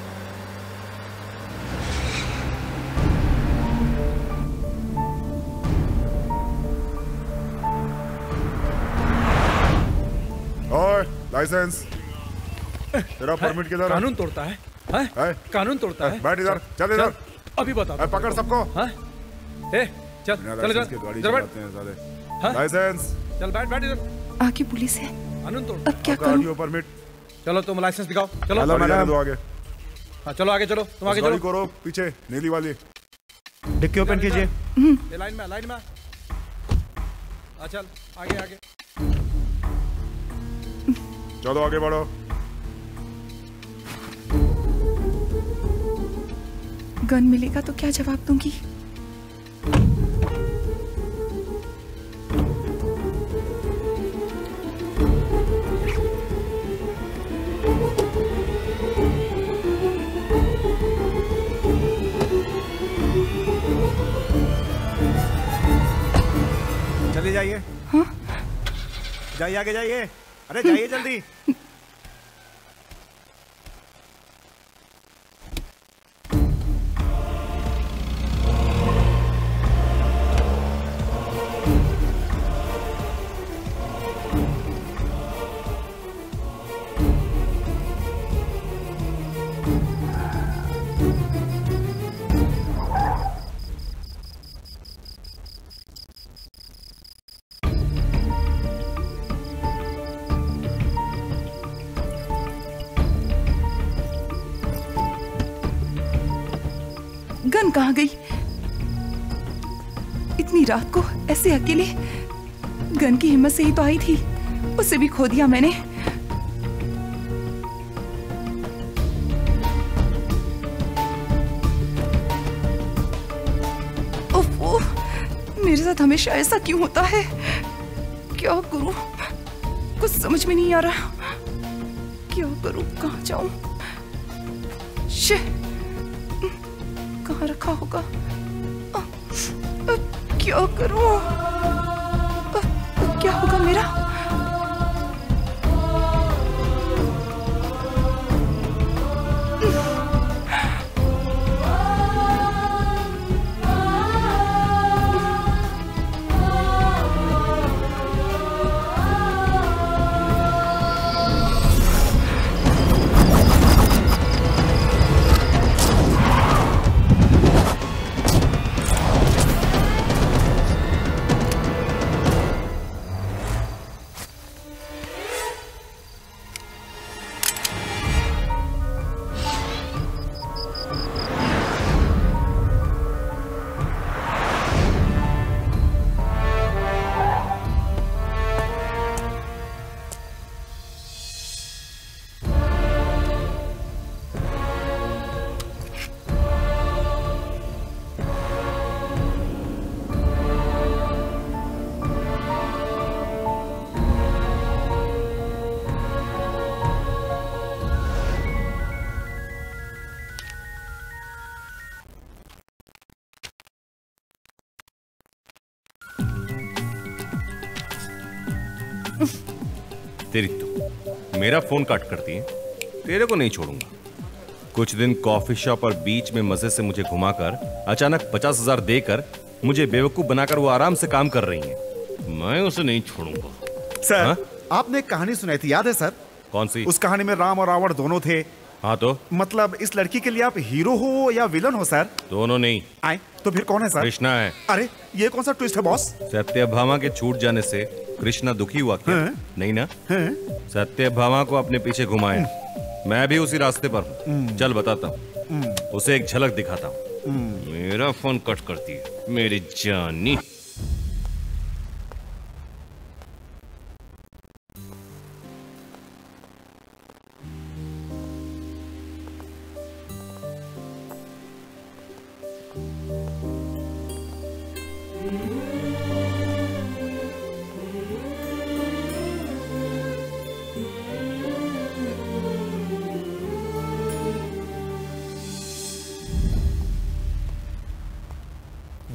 और लाइसेंस तेरा परमिट किधर है? कानून तोड़ता है, है? कानून तोड़ता है। बैठ इधर, चल इधर। अभी बता। पकड़ सबको। ए, चल चल इधर। गाड़ी इधर बैठ। चलाते हैं साले। लाइसेंस। चल बैठ बैठ इधर। आगे पुलिस है। कानून तोड़। अब क्या करूं? परमिट। चलो तुम लाइसेंस दिखाओ। चलो मैडम आगे। हाँ चलो आगे चलो, तुम आगे चलो। करो पीछे नीली वाली। डिक्की ओपन कीजिए। ये लाइन में। चल आगे आगे। चलो आगे बढ़ो। गन मिलेगा तो क्या जवाब दूंगी? चले जाइए। हाँ? जाइए आगे जाइए। अरे जाइए जल्दी। गन कहाँ गई? इतनी रात को ऐसे अकेले? गन की हिम्मत से ही तो आई थी, उसे भी खो दिया मैंने। ओह, मेरे साथ हमेशा ऐसा क्यों होता है? क्या करूं? कुछ समझ में नहीं आ रहा। क्या करूं? कहाँ जाऊं? कहाँ रखा होगा? क्या करूं? क्या होगा मेरा? तेरी तो मेरा फोन काट करती है, तेरे को नहीं छोड़ूंगा। कुछ दिन कॉफी शॉप और बीच में मजे से मुझे घुमाकर अचानक 50,000 देकर मुझे बेवकूफ बनाकर वो आराम से काम कर रही हैं। मैं उसे नहीं छोड़ूंगा। सर, आपने एक कहानी सुनाई थी, याद है सर? कौन सी? उस कहानी में राम और रावण दोनों थे। हाँ तो मतलब इस लड़की के लिए आप हीरो हो या विलन हो सर? दोनों नहीं। आए तो फिर कौन है सर? कृष्णा है। अरे ये कौन सा ट्विस्ट है बॉस? सत्यभामा के छूट जाने से कृष्णा दुखी हुआ क्या? नहीं ना? सत्यभामा को अपने पीछे घुमाए, मैं भी उसी रास्ते पर हूँ। चल बताता हूँ, उसे एक झलक दिखाता हूँ। मेरा फोन कट करती है मेरी जानी।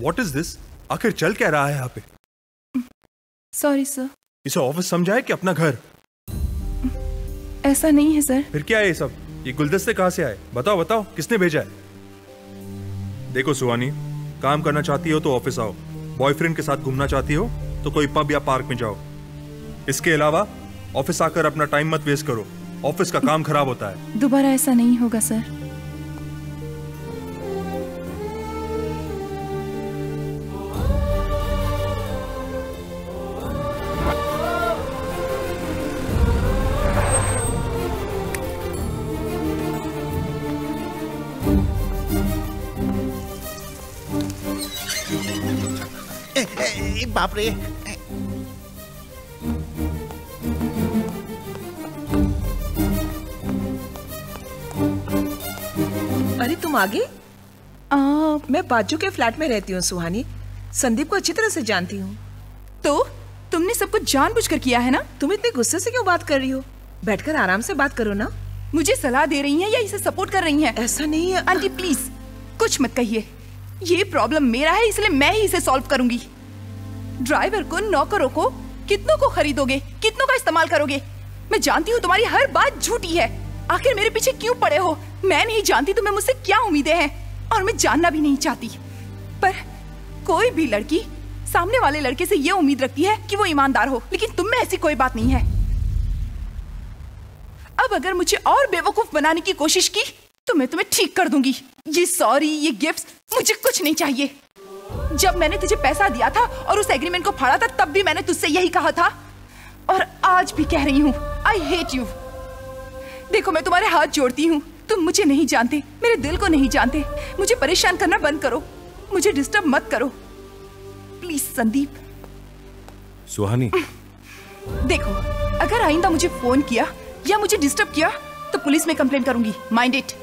What is this? आखिर चल क्या रहा है यहाँ पे? Sorry sir. इसे ऑफिस समझा है कि अपना घर? ऐसा नहीं है सर। फिर क्या है ये सब? ये गुलदस्ते कहाँ से आए? बताओ बताओ, किसने भेजा है? देखो सुहानी, काम करना चाहती हो तो ऑफिस आओ, बॉयफ्रेंड के साथ घूमना चाहती हो तो कोई पब या पार्क में जाओ। इसके अलावा ऑफिस आकर अपना टाइम मत वेस्ट करो, ऑफिस का काम खराब होता है। दोबारा ऐसा नहीं होगा सर। बाप रे। अरे तुम आ गए? मैं बाजू के फ्लैट में रहती हूँ सुहानी, संदीप को अच्छी तरह से जानती हूँ। तो तुमने सब कुछ जानबूझकर किया है ना? तुम इतने गुस्से से क्यों बात कर रही हो? बैठकर आराम से बात करो ना। मुझे सलाह दे रही हैं या इसे सपोर्ट कर रही हैं? ऐसा नहीं है आंटी, प्लीज कुछ मत कहिए। ये प्रॉब्लम मेरा है, इसलिए मैं ही इसे सॉल्व करूंगी। ड्राइवर को, नौकरों को, कितनों को खरीदोगे, कितनों का इस्तेमाल करोगे? मैं जानती हूँ तुम्हारी हर बात झूठी है। आखिर मेरे पीछे क्यों पड़े हो? मैं नहीं जानती तुम्हें मुझसे क्या उम्मीदें हैं, और मैं जानना भी नहीं चाहती। पर कोई भी लड़की सामने वाले लड़के से ये उम्मीद रखती है कि वो ईमानदार हो, लेकिन तुम में ऐसी कोई बात नहीं है। अब अगर मुझे और बेवकूफ बनाने की कोशिश की तो मैं तुम्हें ठीक कर दूंगी। ये सॉरी, ये गिफ्ट्स, मुझे कुछ नहीं चाहिए। जब मैंने तुझे पैसा दिया था और उस एग्रीमेंट को फाड़ा था, तब भी मैंने तुझसे यही कहा था, और आज भी कह रही हूँ, आई हेट यू। देखो, मैं तुम्हारे हाथ जोड़ती हूँ, तुम मुझे नहीं जानते, मेरे दिल को नहीं जानते। मुझे परेशान करना बंद करो, मुझे डिस्टर्ब मत करो प्लीज संदीप। सुहानी, देखो, अगर आइंदा मुझे फोन किया या मुझे डिस्टर्ब किया तो पुलिस में कंप्लेंट करूंगी, माइंड इट।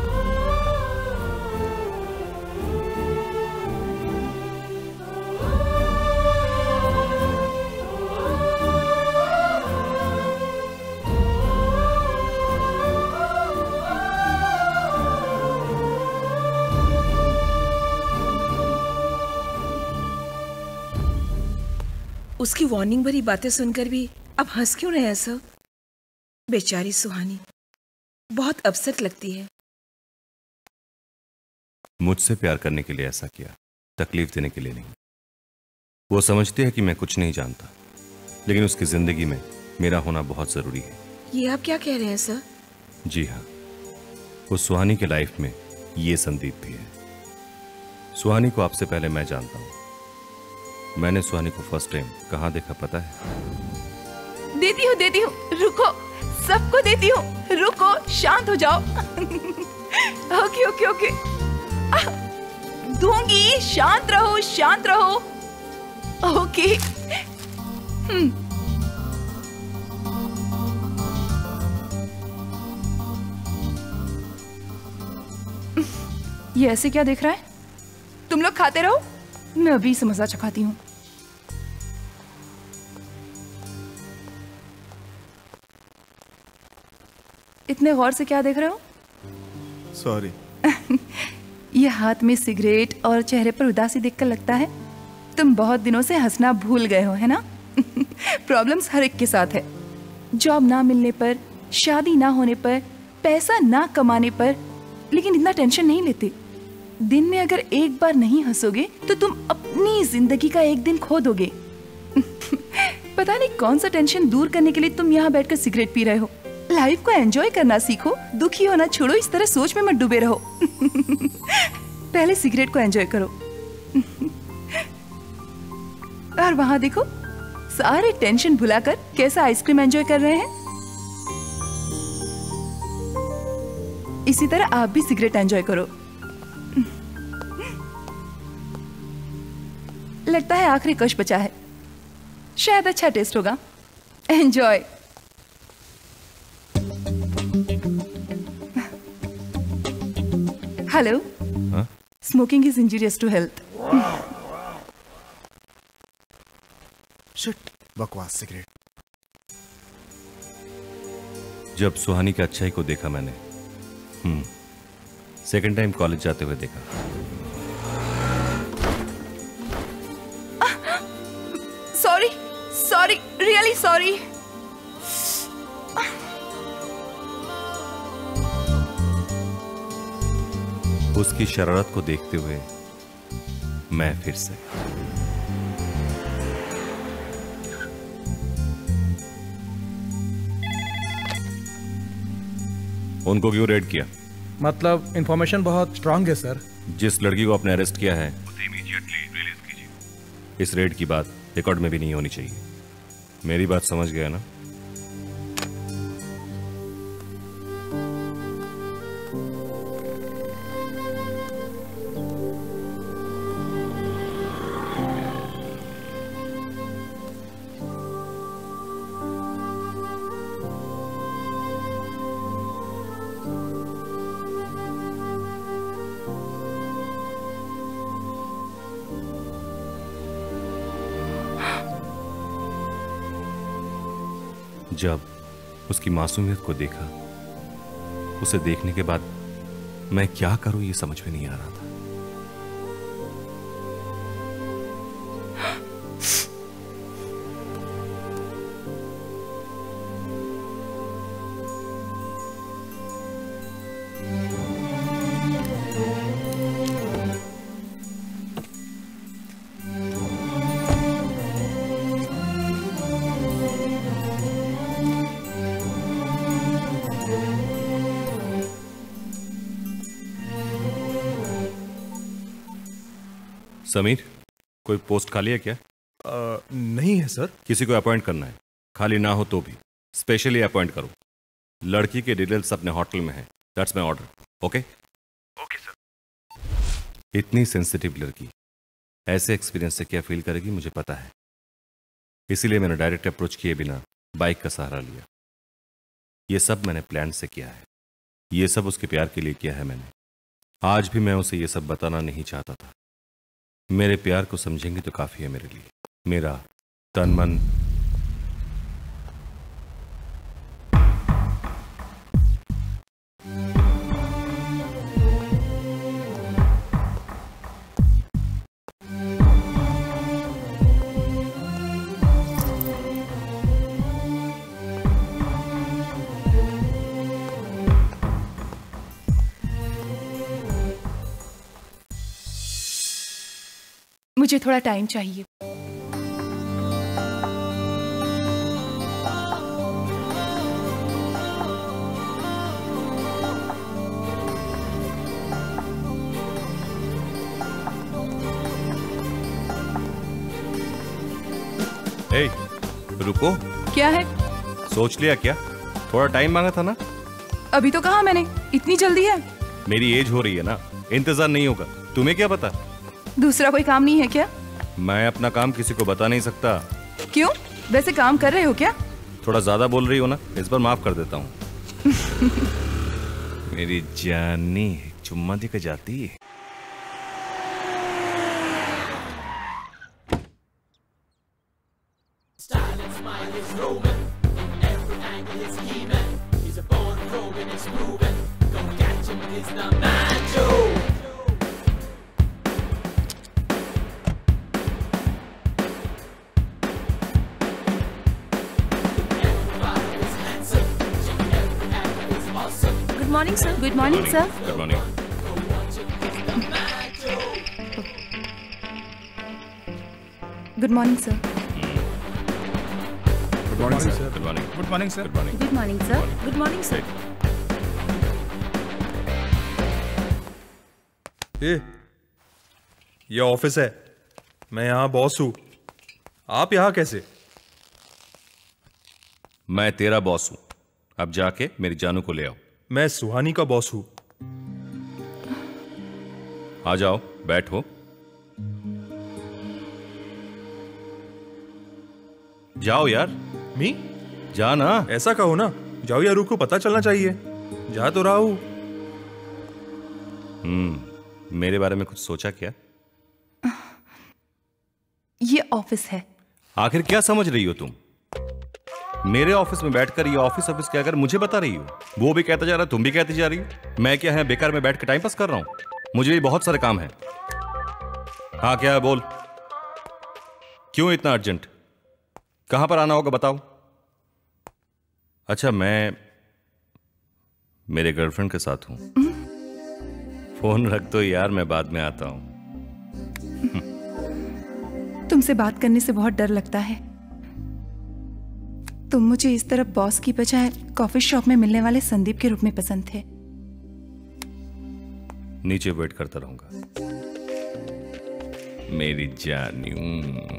उसकी वार्निंग भरी बातें सुनकर भी अब हंस क्यों रहे हैं सब? बेचारी सुहानी बहुत अपसेट लगती है। मुझसे प्यार करने के लिए ऐसा किया, तकलीफ देने के लिए नहीं। वो समझती है कि मैं कुछ नहीं जानता, लेकिन उसकी जिंदगी में मेरा होना बहुत जरूरी है। ये आप क्या कह रहे हैं सर? जी हाँ, उस सुहानी के लाइफ में ये संदीप भी है। सुहानी को आपसे पहले मैं जानता हूँ। मैंने सुहानी को फर्स्ट टाइम कहाँ देखा पता है? देती हूँ, रुको, सबको देती हूँ, रुको, शांत हो जाओ। ओके, दूंगी, शांत रहो। ओके। ये ऐसे क्या देख रहा है? तुम लोग खाते रहो, मैं अभी से मजा चखाती हूँ। इतने गौर से क्या देख रहे हो? सॉरी। ये हाथ में सिगरेट और चेहरे पर उदासी देखकर लगता है तुम बहुत दिनों से हंसना भूल गए हो, है ना? प्रॉब्लम्स हर एक के साथ है। जॉब ना मिलने पर, शादी ना होने पर, पैसा ना कमाने पर, लेकिन इतना टेंशन नहीं लेते। दिन में अगर एक बार नहीं हंसोगे तो तुम अपनी जिंदगी का एक दिन खो दोगे। पता नहीं कौन सा टेंशन दूर करने के लिए तुम यहाँ बैठकर सिगरेट पी रहे हो। लाइफ को एंजॉय करना सीखो, दुखी होना छोड़ो, इस तरह सोच में मत डूबे रहो। पहले सिगरेट को एंजॉय करो। और वहां देखो, सारे टेंशन भुलाकर कैसा आइसक्रीम एंजॉय कर रहे हैं। इसी तरह आप भी सिगरेट एंजॉय करो। लगता है आखिरी कश बचा है, शायद अच्छा टेस्ट होगा। Enjoy. Hello, smoking is injurious to health. Shit, बकवास सिगरेट। जब सुहानी की अच्छाई को देखा मैंने, सेकंड टाइम कॉलेज जाते हुए देखा, रियली सॉरी। उसकी शरारत को देखते हुए मैं फिर से उनको क्यों रेड किया? मतलब इंफॉर्मेशन बहुत स्ट्रांग है सर। जिस लड़की को आपने अरेस्ट किया है उसे इमीडिएटली रिलीज कीजिए। इस रेड की बात रिकॉर्ड में भी नहीं होनी चाहिए। मेरी बात समझ गया ना? जब उसकी मासूमियत को देखा, उसे देखने के बाद मैं क्या करूं ये समझ में नहीं आ रहा था। समीर, कोई पोस्ट खाली है क्या? नहीं है सर। किसी को अपॉइंट करना है, खाली ना हो तो भी स्पेशली अपॉइंट करो। लड़की के डिटेल्स अपने होटल में है। That's my order. Okay okay sir. इतनी सेंसिटिव लड़की ऐसे एक्सपीरियंस से क्या फील करेगी मुझे पता है, इसीलिए मैंने डायरेक्ट अप्रोच किए बिना बाइक का सहारा लिया। ये सब मैंने प्लान से किया है, ये सब उसके प्यार के लिए किया है मैंने। आज भी मैं उसे ये सब बताना नहीं चाहता था। मेरे प्यार को समझेंगे तो काफी है मेरे लिए। मेरा तन मन मुझे थोड़ा टाइम चाहिए। ए, रुको। क्या है? सोच लिया क्या? थोड़ा टाइम मांगा था ना। अभी तो कहा मैंने, इतनी जल्दी है? मेरी एज हो रही है ना, इंतजार नहीं होगा। तुम्हें क्या पता? दूसरा कोई काम नहीं है क्या? मैं अपना काम किसी को बता नहीं सकता। क्यों? वैसे काम कर रहे हो क्या? थोड़ा ज्यादा बोल रही हो ना, इस बार माफ कर देता हूँ। मेरी जानी चुम्मा दी के जाती है। Good morning sir. Good morning sir. Good morning. Good morning sir. Good morning sir. Good morning. Good morning sir. Good morning. Good morning sir. Good morning sir. ये ऑफिस है, मैं यहाँ बॉस हूँ। आप यहाँ कैसे? मैं तेरा बॉस हूँ। अब जाके मेरी जानू को ले आओ। मैं सुहानी का बॉस हूँ। आ जाओ, बैठो। जाओ यार। मी? जा ना। ऐसा कहो ना, जाओ या रुको, पता चलना चाहिए। जा तो रहा हूँ। मेरे बारे में कुछ सोचा क्या? ये ऑफिस है। आखिर क्या समझ रही हो तुम? मेरे ऑफिस में बैठकर ये ऑफिस क्या कर मुझे बता रही हो? वो भी कहता जा रहा, तुम भी कहती जा रही हो। मैं क्या है बेकार में बैठ के टाइम पास कर रहा हूं? मुझे भी बहुत सारे काम है। हाँ क्या है बोल, क्यों इतना अर्जेंट? कहां पर आना होगा बताओ। अच्छा, मैं मेरे गर्लफ्रेंड के साथ हूं। फोन रख दो यार, मैं बाद में आता हूं। तुमसे बात करने से बहुत डर लगता है। तुम मुझे इस तरफ बॉस की बजाय कॉफी शॉप में मिलने वाले संदीप के रूप में पसंद थे। नीचे वेट करता रहूंगा मेरी जानू।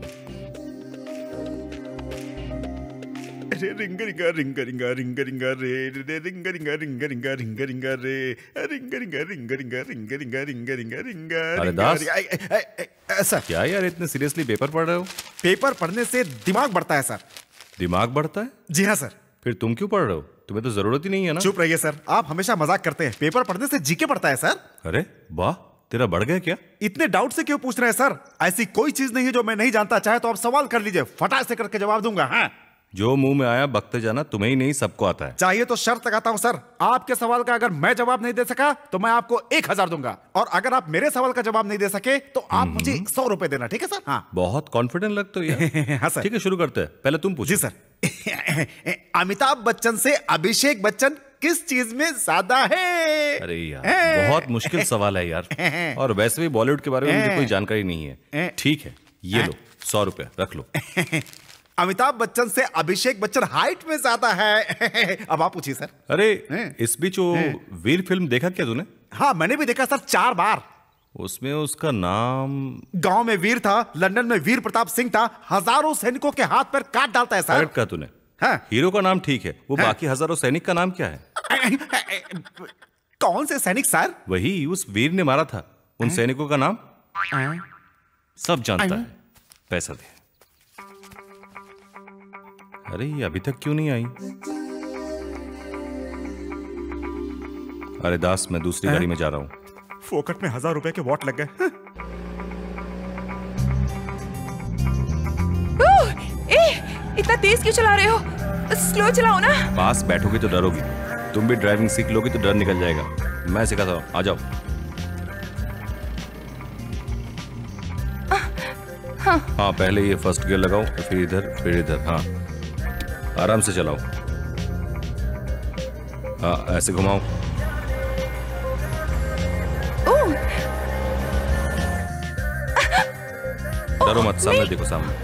अरे रिंगा रिंगा रिंगा रिंगा रिंगा रिंगा रे रे रिंगा रिंगा रिंगा रिंगा रिंगा रिंगा रे रिंगा रिंगा रिंगा रिंगा रिंगा रिंगा रिंगा रिंगा रिंगा। अरे दास, सर क्या यार इतने सीरियसली पेपर पढ़ रहे हो? पेपर पढ़ने से दिमाग बढ़ता है सर। दिमाग बढ़ता है? जी हाँ सर। फिर तुम क्यों पढ़ रहे हो? तुम्हें तो जरूरत ही नहीं है ना। चुप रहिए सर, आप हमेशा मजाक करते हैं। पेपर पढ़ने से जीके पढ़ता है सर। अरे वाह, तेरा बढ़ गया क्या? इतने डाउट से क्यों पूछ रहे हैं सर? ऐसी कोई चीज नहीं है जो मैं नहीं जानता। चाहे तो आप सवाल कर लीजिए, फटाक से करके जवाब दूंगा। हाँ, जो मुंह में आया बकते जाना, तुम्हें ही नहीं सबको आता है। चाहिए तो शर्त लगाता हूं सर, आपके सवाल का अगर मैं जवाब नहीं दे सका तो मैं आपको 1000 दूंगा, और अगर आप मेरे सवाल का जवाब नहीं दे सके तो आप मुझे 100 रुपए देना। ठीक है सर? हाँ। बहुत कॉन्फिडेंट लगते हो यार। हाँ सर। ठीक है, शुरू करते हैं। पहले तुम पूछो। जी सर। अमिताभ बच्चन से अभिषेक बच्चन किस चीज में ज्यादा है? अरे यार, बहुत मुश्किल सवाल है यार, और वैसे भी बॉलीवुड के बारे में मुझे कोई जानकारी नहीं है। ठीक है, ये लो 100 रुपए रख लो। अमिताभ बच्चन से अभिषेक बच्चन हाइट में ज्यादा है। अब आप पूछिए सर। अरे इस बीच वो वीर फिल्म देखा क्या तूने? हाँ, मैंने भी देखा सर, 4 बार। उसमें उसका नाम, गांव में वीर था, लंदन में वीर प्रताप सिंह था, हजारों सैनिकों के हाथ पर काट डालता है सर। करेक्ट कहा तूने। हाँ। हीरो का नाम ठीक है, वो बाकी हजारों सैनिक का नाम क्या है? कौन से सैनिक सर? वही उस वीर ने मारा था, उन सैनिकों का नाम सब जानता है। पैसा दे। अरे ये अभी तक क्यों नहीं आई? अरे दास, मैं दूसरी गाड़ी में जा रहा हूं। फोकट में 1000 रुपए के वॉट लग गए। इतना तेज क्यों चला रहे हो? स्लो चलाओ ना। पास बैठोगे तो डरोगी, तुम भी ड्राइविंग सीख लोगी तो डर निकल जाएगा। मैं सिखाता हूं, आ जाओ। हाँ, पहले ये फर्स्ट गियर लगाओ, फिर इधर, फिर इधर। हाँ, आराम से चलाओ। हाँ, ऐसे घुमाओ। डरो मत, सामने देखो, सामने।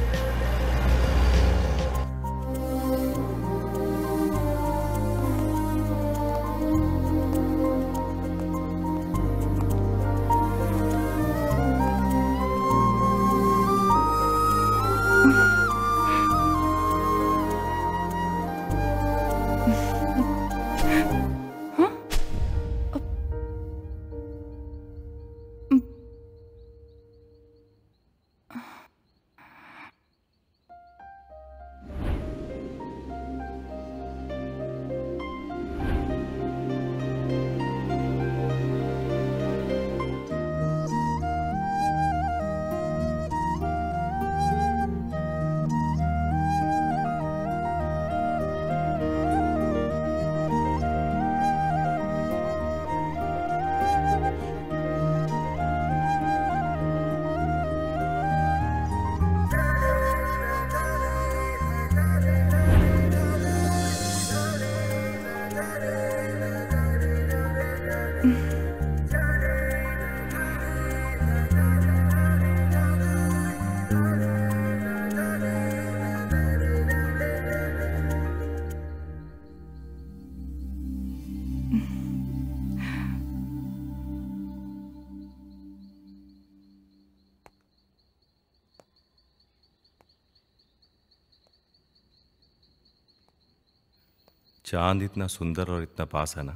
चांद इतना सुंदर और इतना पास है ना।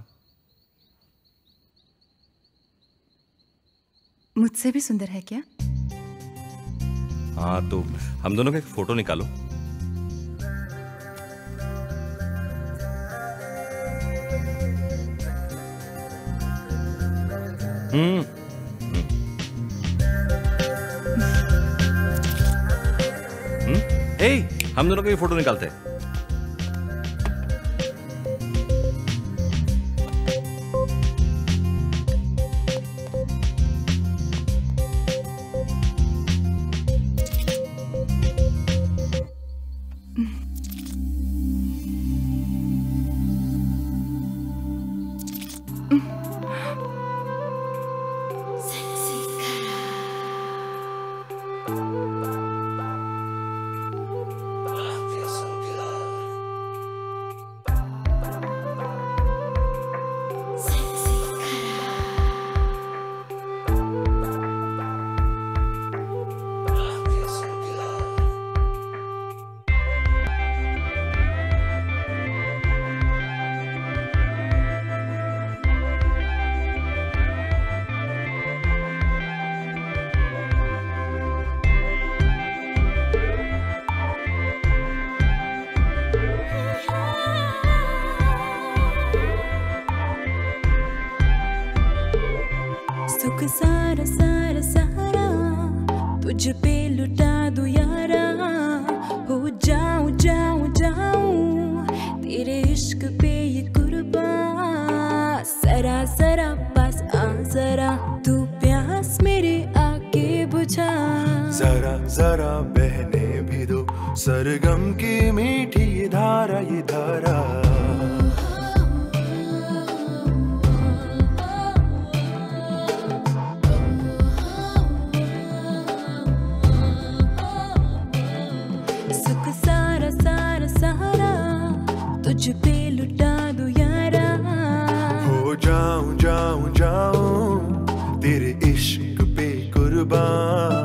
मुझसे भी सुंदर है क्या? हाँ, तो हम दोनों का एक फोटो निकालो। हम दोनों का भी फोटो निकालते हैं। सुख सारा सारा सारा तुझ पे लुटा दूं यारा, हो जाऊं जाऊं जाऊं तेरे इश्क पे ये कुर्बान। जरा जरा पास आ जरा, तू प्यास मेरे आके बुझा। जरा जरा बहने भी दो सरगम की मीठी ये धारा, ये धारा। सुख सारा सारा सारा तुझ पे लुटा दूं यारा, हो जाऊं जाऊं जाऊं तेरे इश्क पे कुर्बान।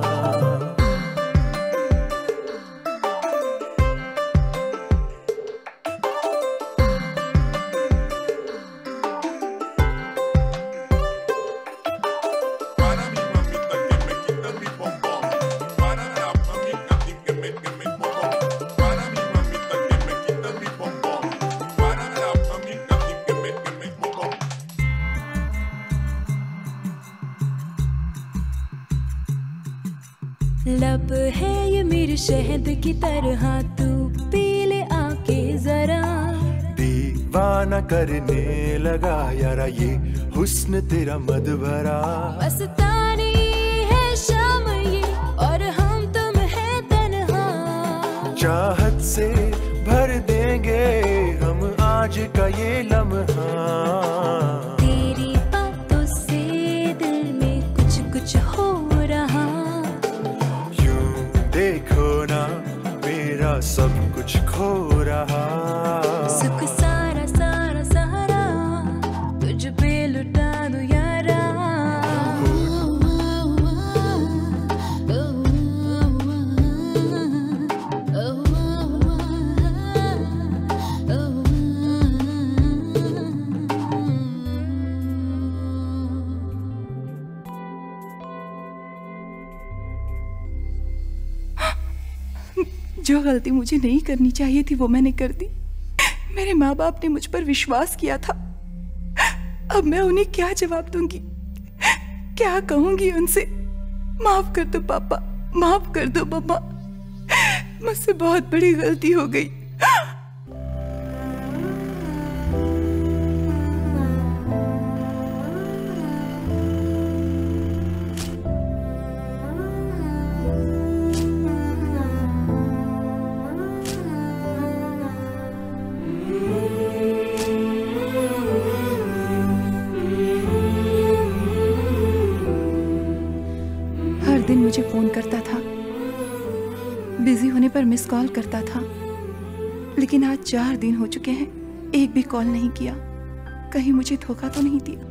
लब है ये मेरे शहद की तरह, तू पी ले आके जरा। दीवाना करने लगा यारा ये हुस्न तेरा मद भरा। मस्तानी है शाम ये और हम तुम है तन्हा, चाहत से भर देंगे हम आज का ये लम्हा। तेरी बातों से दिल में कुछ कुछ हो रहा, देखो ना मेरा सब कुछ खो रहा। सुख सारा सारा सारा तुझ पे लुटा दूं यारा। जो गलती मुझे नहीं करनी चाहिए थी वो मैंने कर दी। मेरे माँ बाप ने मुझ पर विश्वास किया था, अब मैं उन्हें क्या जवाब दूंगी, क्या कहूंगी उनसे? माफ कर दो पापा, माफ कर दो मम्मा, मुझसे बहुत बड़ी गलती हो गई। मुझे फोन करता था, बिजी होने पर मिस कॉल करता था, लेकिन आज 4 दिन हो चुके हैं, एक भी कॉल नहीं किया। कहीं मुझे धोखा तो नहीं दिया?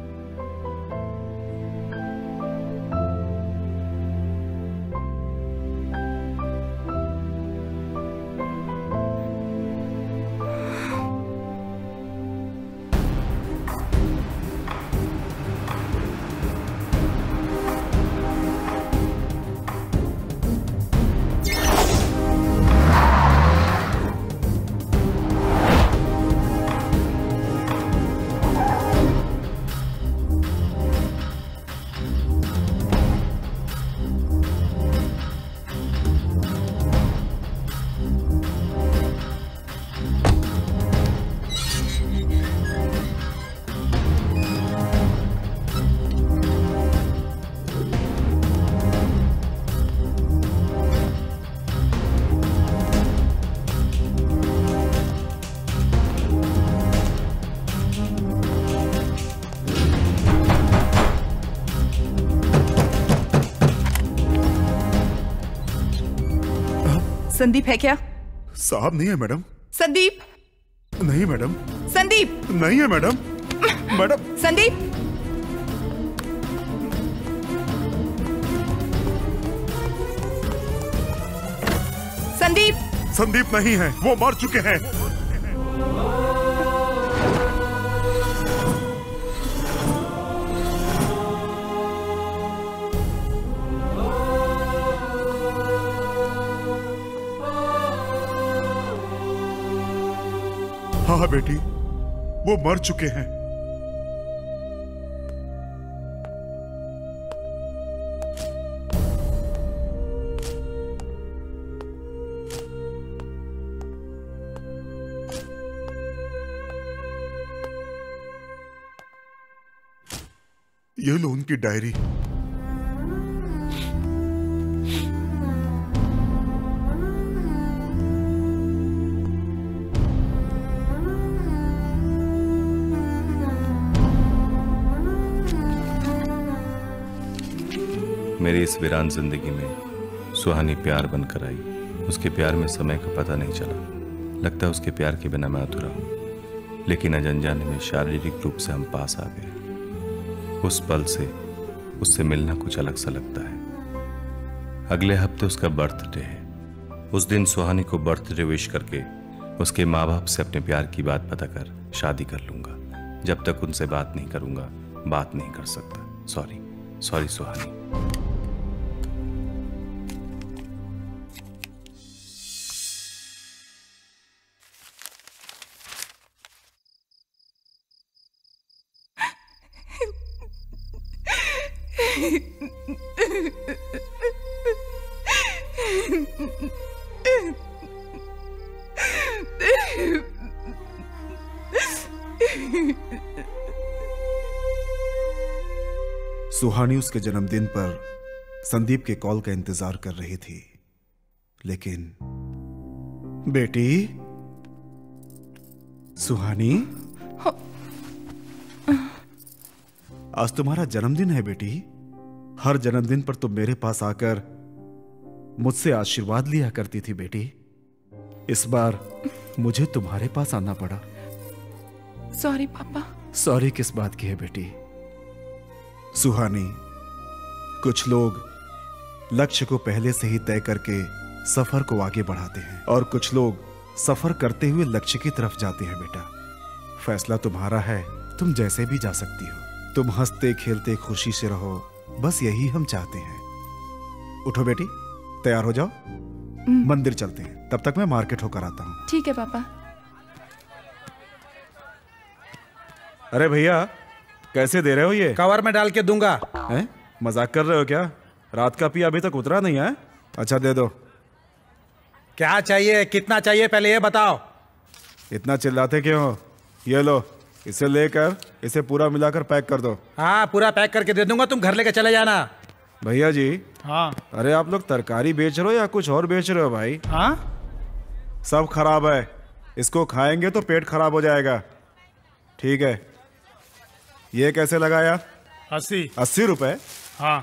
संदीप है क्या? साहब नहीं है मैडम। संदीप नहीं मैडम। संदीप नहीं है मैडम। मैडम संदीप संदीप संदीप नहीं है, वो मर चुके हैं। हाँ बेटी, वो मर चुके हैं। ये लो उनकी डायरी। मेरी इस वीरान जिंदगी में सुहानी प्यार बनकर आई। उसके प्यार में समय का पता नहीं चला। लगता है उसके प्यार के बिना मैं अधूरा हूं। लेकिन अनजाने में शारीरिक रूप से हम पास आ गए। उस पल से उससे मिलना कुछ अलग सा लगता है। अगले हफ्ते उसका बर्थडे है। उस दिन सुहानी को बर्थडे विश करके उसके माँ बाप से अपने प्यार की बात पता कर शादी कर लूंगा। जब तक उनसे बात नहीं करूंगा बात नहीं कर सकता। सॉरी सुहानी। सुहानी उसके जन्मदिन पर संदीप के कॉल का इंतजार कर रही थी, लेकिन बेटी सुहानी, आज तुम्हारा जन्मदिन है बेटी। हर जन्मदिन पर तुम मेरे पास आकर मुझसे आशीर्वाद लिया करती थी बेटी। इस बार मुझे तुम्हारे पास आना पड़ा। सॉरी पापा। सॉरी किस बात की है बेटी? सुहानी, कुछ लोग लक्ष्य को पहले से ही तय करके सफर को आगे बढ़ाते हैं और कुछ लोग सफर करते हुए लक्ष्य की तरफ जाते हैं बेटा। फैसला तुम्हारा है, तुम जैसे भी जा सकती हो। तुम हंसते खेलते खुशी से रहो, बस यही हम चाहते हैं। उठो बेटी, तैयार हो जाओ, मंदिर चलते हैं। तब तक मैं मार्केट होकर आता हूँ। ठीक है पापा। अरे भैया, कैसे दे रहे हो ये? कवर में डाल के दूंगा। हैं? मजाक कर रहे हो क्या? रात का पिया अभी तक उतरा नहीं है? अच्छा दे दो। क्या चाहिए, कितना चाहिए, पहले ये बताओ। इतना चिल्लाते क्यों हो? ये लो, इसे लेकर इसे पूरा मिलाकर पैक कर दो। हाँ, पूरा पैक करके दे दूंगा, तुम घर लेकर चले जाना। भैया जी। हाँ। अरे आप लोग तरकारी बेच रहे हो या कुछ और बेच रहे हो भाई? हाँ, सब खराब है। इसको खाएंगे तो पेट खराब हो जाएगा। ठीक है, ये कैसे लगाया? 80 रुपए। हाँ।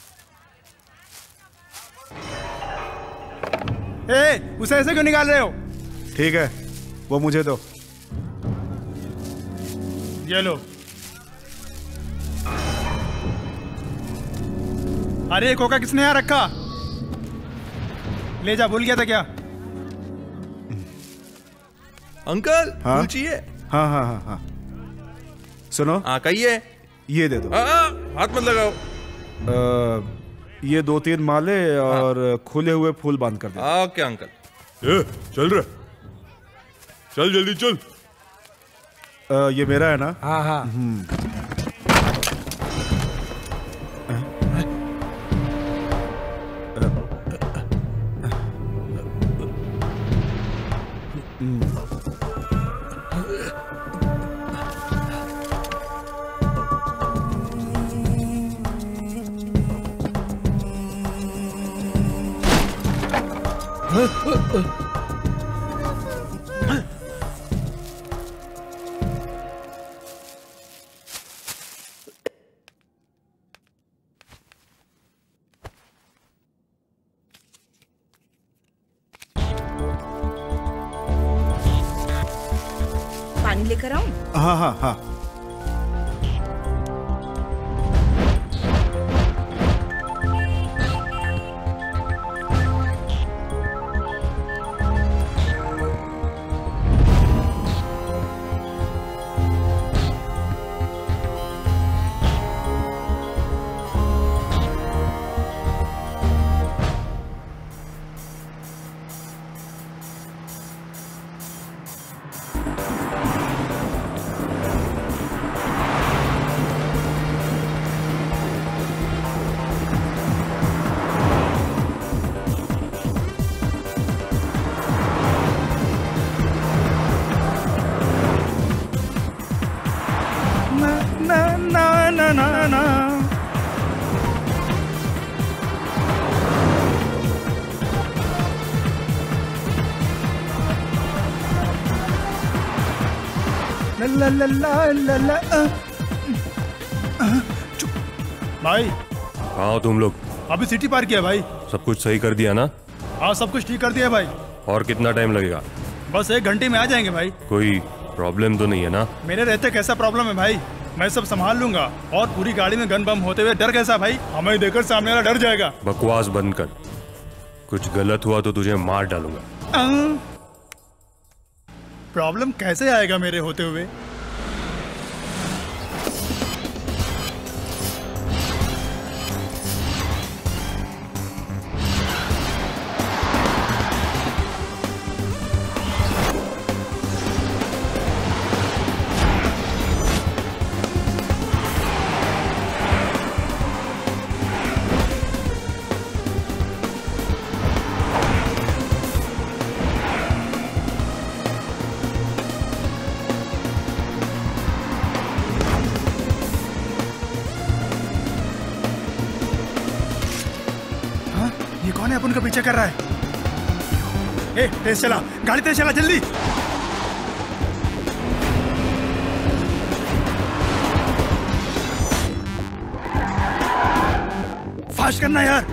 ए, उसे ऐसे क्यों निकाल रहे हो? ठीक है, वो मुझे दो। ये लो। अरे ये कोका किसने यहाँ रखा? ले जा, भूल गया था क्या? अंकल, हाँ? फूल चाहिए? हाँ हाँ हाँ हाँ। सुनो, कहिए। ये दे दो। हाथ मत लगाओ। ये 2-3 माले और खुले हुए फूल बांध कर दे। Okay uncle. चल रहा, चल जल्दी चल। ये मेरा है ना? हाँ हाँ। पानी लेकर आऊं? हाँ हाँ हाँ। ना ना ना ना ना। ला ला ला ला ला भाई कहाँ हो तुम लोग? अभी सिटी पार किया भाई। सब कुछ सही कर दिया ना? हाँ सब कुछ ठीक कर दिया भाई। और कितना टाइम लगेगा? बस 1 घंटे में आ जाएंगे भाई। कोई प्रॉब्लम तो नहीं है ना? मेरे रहते कैसा प्रॉब्लम है भाई, मैं सब संभाल लूंगा। और पूरी गाड़ी में गन बम होते हुए डर कैसा भाई, हमें देखकर सामने वाला डर जाएगा। बकवास बंद कर, कुछ गलत हुआ तो तुझे मार डालूंगा। प्रॉब्लम कैसे आएगा मेरे होते हुए? अपन का पीछे कर रहा है। ए, तेज चला, गाड़ी तेज चला, जल्दी। फास्ट करना यार।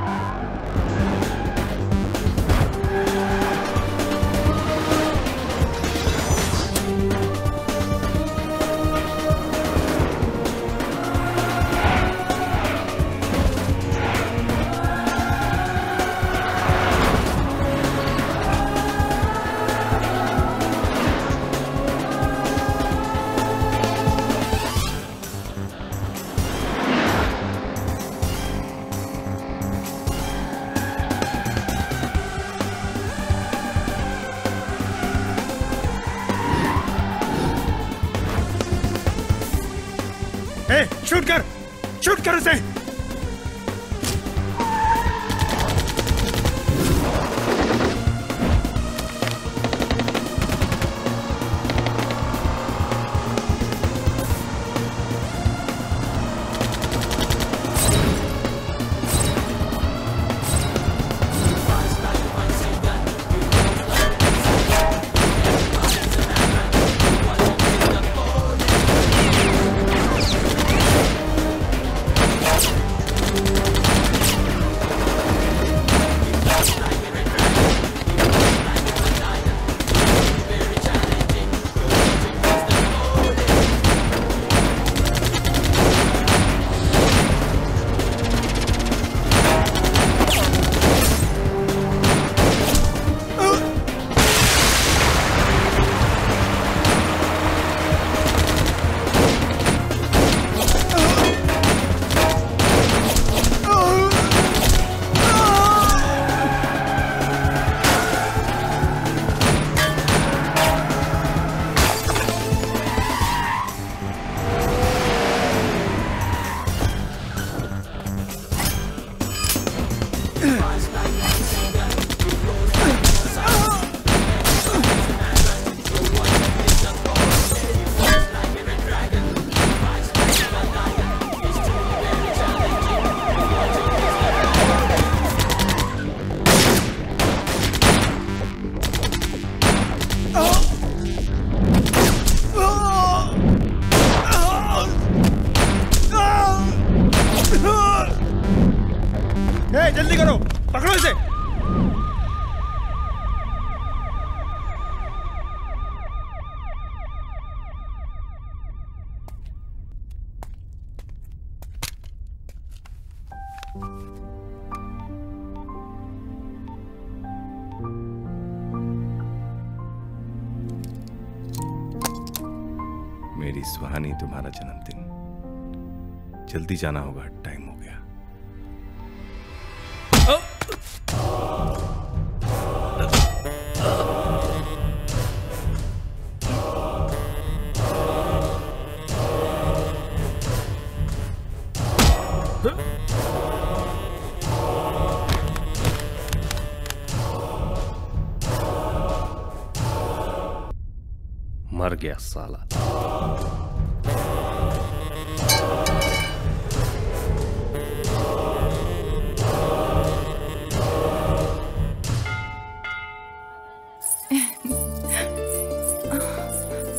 शूट कर उसे। जल्दी करो, पकड़ो इसे। मेरी सुहानी, तुम्हारा जन्मदिन, जल्दी जाना होगा, टाइम हो गया। मर गया साला।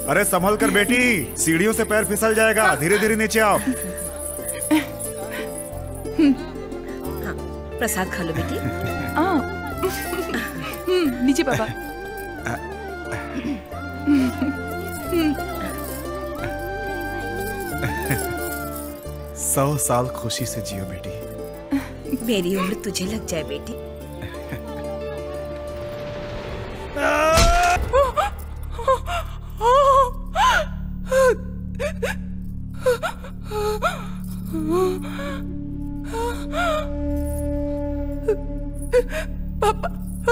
अरे संभल कर बेटी, सीढ़ियों से पैर फिसल जाएगा। धीरे धीरे नीचे आओ। प्रसाद खा लो बेटी। लीजिए पापा। 100 साल खुशी से जियो बेटी। मेरी उम्र तुझे लग जाए बेटी। पापा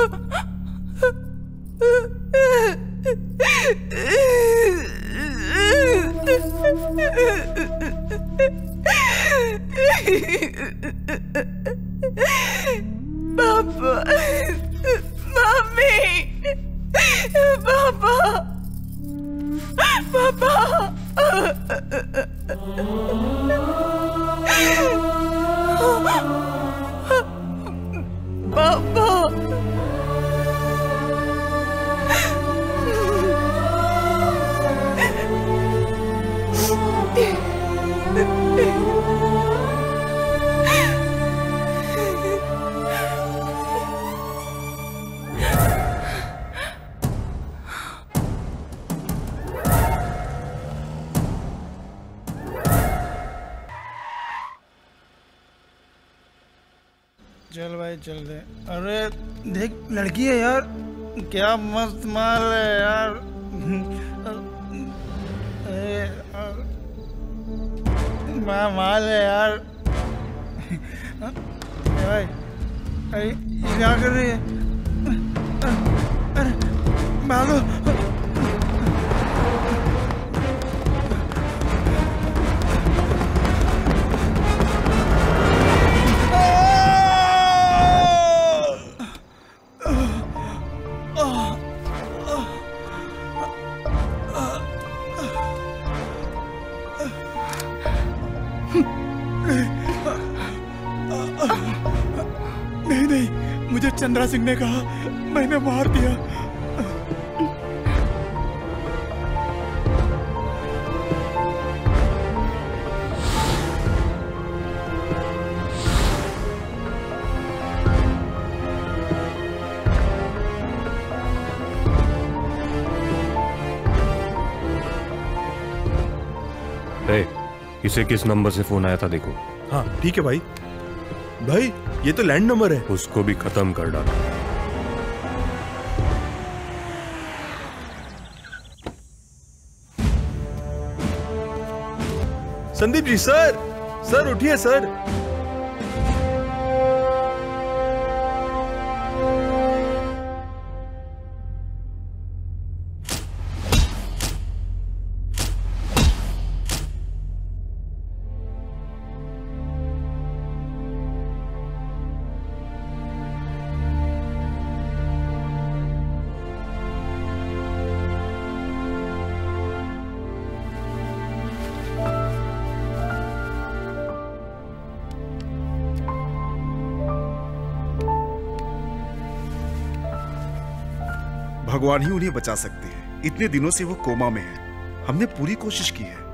पापा, मम्मी, पापा, पापा, पापा, चल भाई चल दे। अरे देख लड़की है यार, क्या मस्त माल है यार। माल है यार। भाई अरे ये क्या कर रही है? अरे भागो। नहीं, मुझे चंद्रा सिंह ने कहा, मैंने मार दिया। इसे किस नंबर से फोन आया था देखो। हाँ ठीक है भाई। भाई ये तो लैंड नंबर है। उसको भी खत्म कर डाला। संदीप जी, सर उठिए सर। भगवान ही उन्हें बचा सकते हैं। इतने दिनों से वो कोमा में है। हमने पूरी कोशिश की है।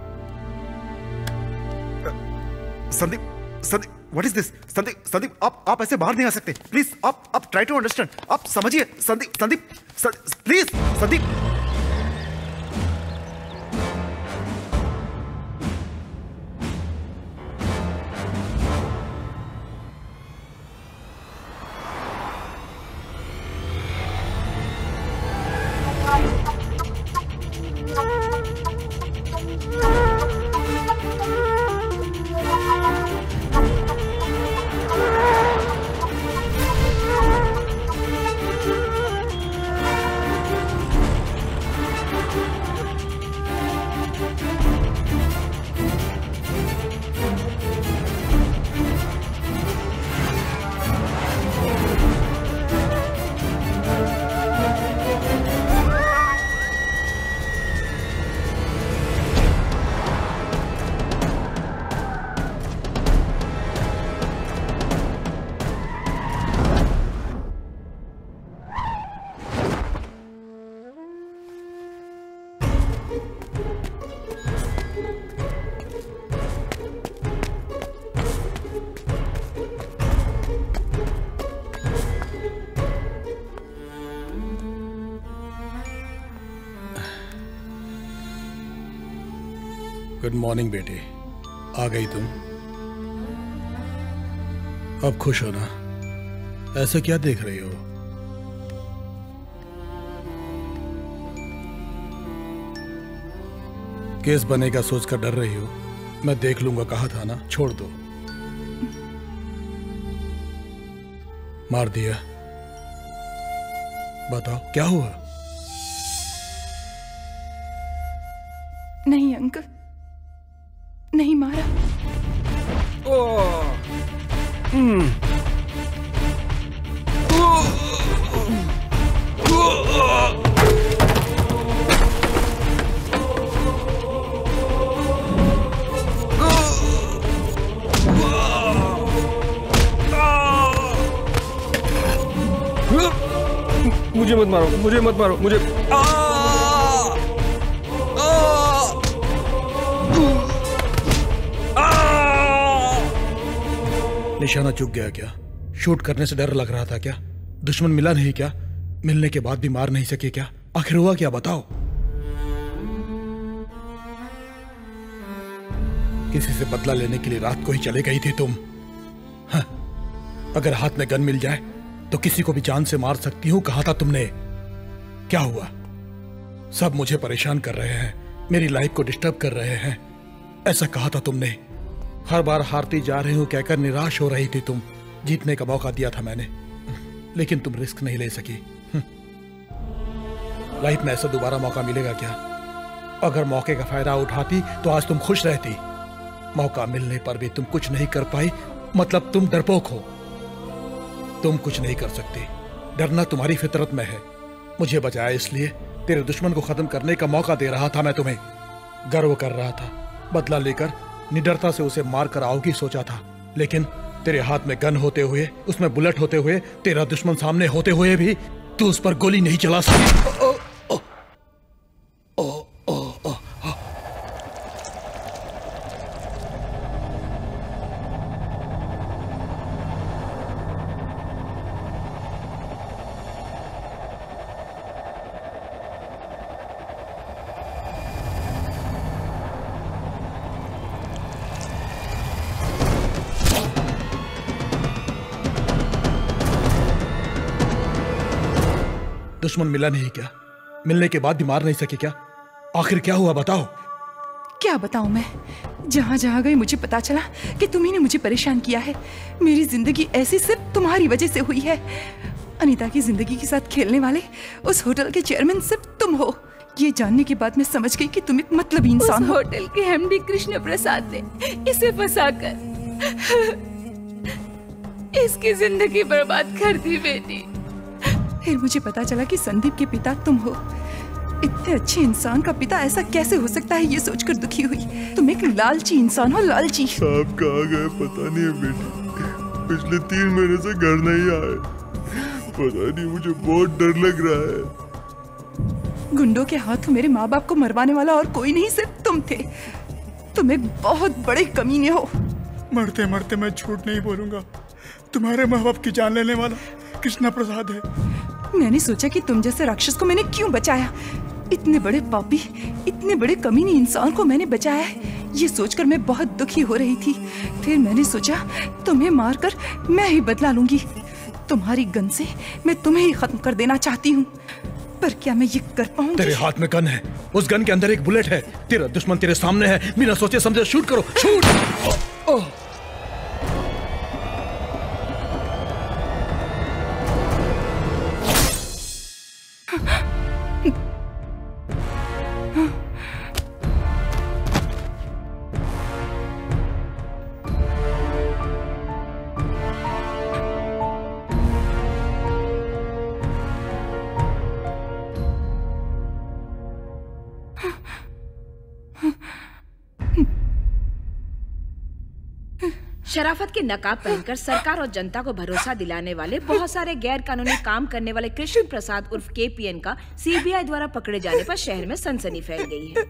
Sandeep, what is this? Sandeep, आप ऐसे बाहर नहीं आ सकते। प्लीज, आप ट्राई टू अंडरस्टैंड। आप समझिए। Sandeep, please, Sandeep. Good morning बेटी, आ गई तुम। अब खुश हो ना? ऐसे क्या देख रही हो? केस बनेगा सोचकर डर रही हो? मैं देख लूंगा कहा था ना, छोड़ दो। मार दिया? बताओ क्या हुआ? नहीं अंकल, नहीं मारा। मुझे मत मारो, मुझे मत मारो, मुझे निशाना चूक गया क्या? शूट करने से डर लग रहा था क्या? दुश्मन मिला नहीं क्या? मिलने के बाद भी मार नहीं सके क्या? आखिर हुआ क्या बताओ? किसी से बदला लेने के लिए रात को ही चले गई थी तुम? हाँ, अगर हाथ में गन मिल जाए तो किसी को भी जान से मार सकती हूं, कहा था तुमने। क्या हुआ? सब मुझे परेशान कर रहे हैं, मेरी लाइफ को डिस्टर्ब कर रहे हैं, ऐसा कहा था तुमने। हर बार हारती जा रही हूं कहकर निराश हो रही थी तुम। जीतने का मौका दिया था मैंने, लेकिन तुम रिस्क नहीं ले सकी। लाइफ में ऐसा दोबारा मौका मिलेगा क्या? अगर मौके का फायदा उठाती तो आज तुम खुश रहती। मौका मिलने पर भी तुम कुछ नहीं कर पाई, मतलब तुम डरपोक हो। तुम कुछ नहीं कर सकती, डरना तुम्हारी फितरत में है। मुझे बचाया इसलिए तेरे दुश्मन को खत्म करने का मौका दे रहा था मैं तुम्हें। गर्व कर रहा था, बदला लेकर निडरता से उसे मार कर आओगी सोचा था, लेकिन तेरे हाथ में गन होते हुए, उसमें बुलेट होते हुए, तेरा दुश्मन सामने होते हुए भी तू उस पर गोली नहीं चला सकी। दुश्मन मिला नहीं क्या? मिलने के बाद भी मार नहीं सके क्या? आखिर क्या हुआ बताओ? क्या बताऊं मैं? जहां जहां गई मुझे पता चला कि तुम्ही ने मुझे परेशान किया है। मेरी जिंदगी ऐसी सिर्फ तुम्हारी वजह से हुई है। अनीता की जिंदगी के साथ खेलने वाले उस होटल के चेयरमैन सिर्फ तुम हो। ये जानने के बाद मैं समझ गई कि तुम एक मतलबी इंसान हो। होटल के एमडी कृष्ण प्रसाद ने इसे फंसाकर इसकी जिंदगी बर्बाद कर दी बेटी। फिर मुझे पता चला कि संदीप के पिता तुम हो। इतने अच्छे इंसान का पिता ऐसा कैसे हो सकता है, ये सोचकर दुखी हुई। तुम एक लालची इंसान हो, लालची। साहब कहाँ गए पता नहीं है बेटी, पिछले 3 महीने से घर नहीं आए। पता नहीं, मुझे बहुत डर लग रहा है। गुंडों के हाथों मेरे माँ बाप को मरवाने वाला और कोई नहीं, सिर्फ तुम थे। तुम एक बहुत बड़े कमीने हो। मरते मरते मैं झूठ नहीं बोलूंगा, तुम्हारे माँ बाप की जान लेने वाला कृष्णा प्रसाद है। मैंने सोचा कि तुम जैसे राक्षस को मैंने क्यों बचाया। इतने बड़े पापी, इतने बड़े कमीने इंसान को मैंने बचाया है, ये सोचकर मैं बहुत दुखी हो रही थी। फिर मैंने सोचा तुम्हें मारकर मैं ही बदला लूंगी। तुम्हारी गन से मैं तुम्हें ही खत्म कर देना चाहती हूँ, पर क्या मैं ये कर पाऊंगी? तेरे हाथ में गन है, उस गन के अंदर एक बुलेट है। तेरा दुश्मन तेरे सामने है, बिना सोचे समझे शूट करो, शूट। शराफत के नकाब पहनकर सरकार और जनता को भरोसा दिलाने वाले बहुत सारे गैर कानूनी काम करने वाले कृष्ण प्रसाद उर्फ केपीएन का सीबीआई द्वारा पकड़े जाने पर शहर में सनसनी फैल गई है।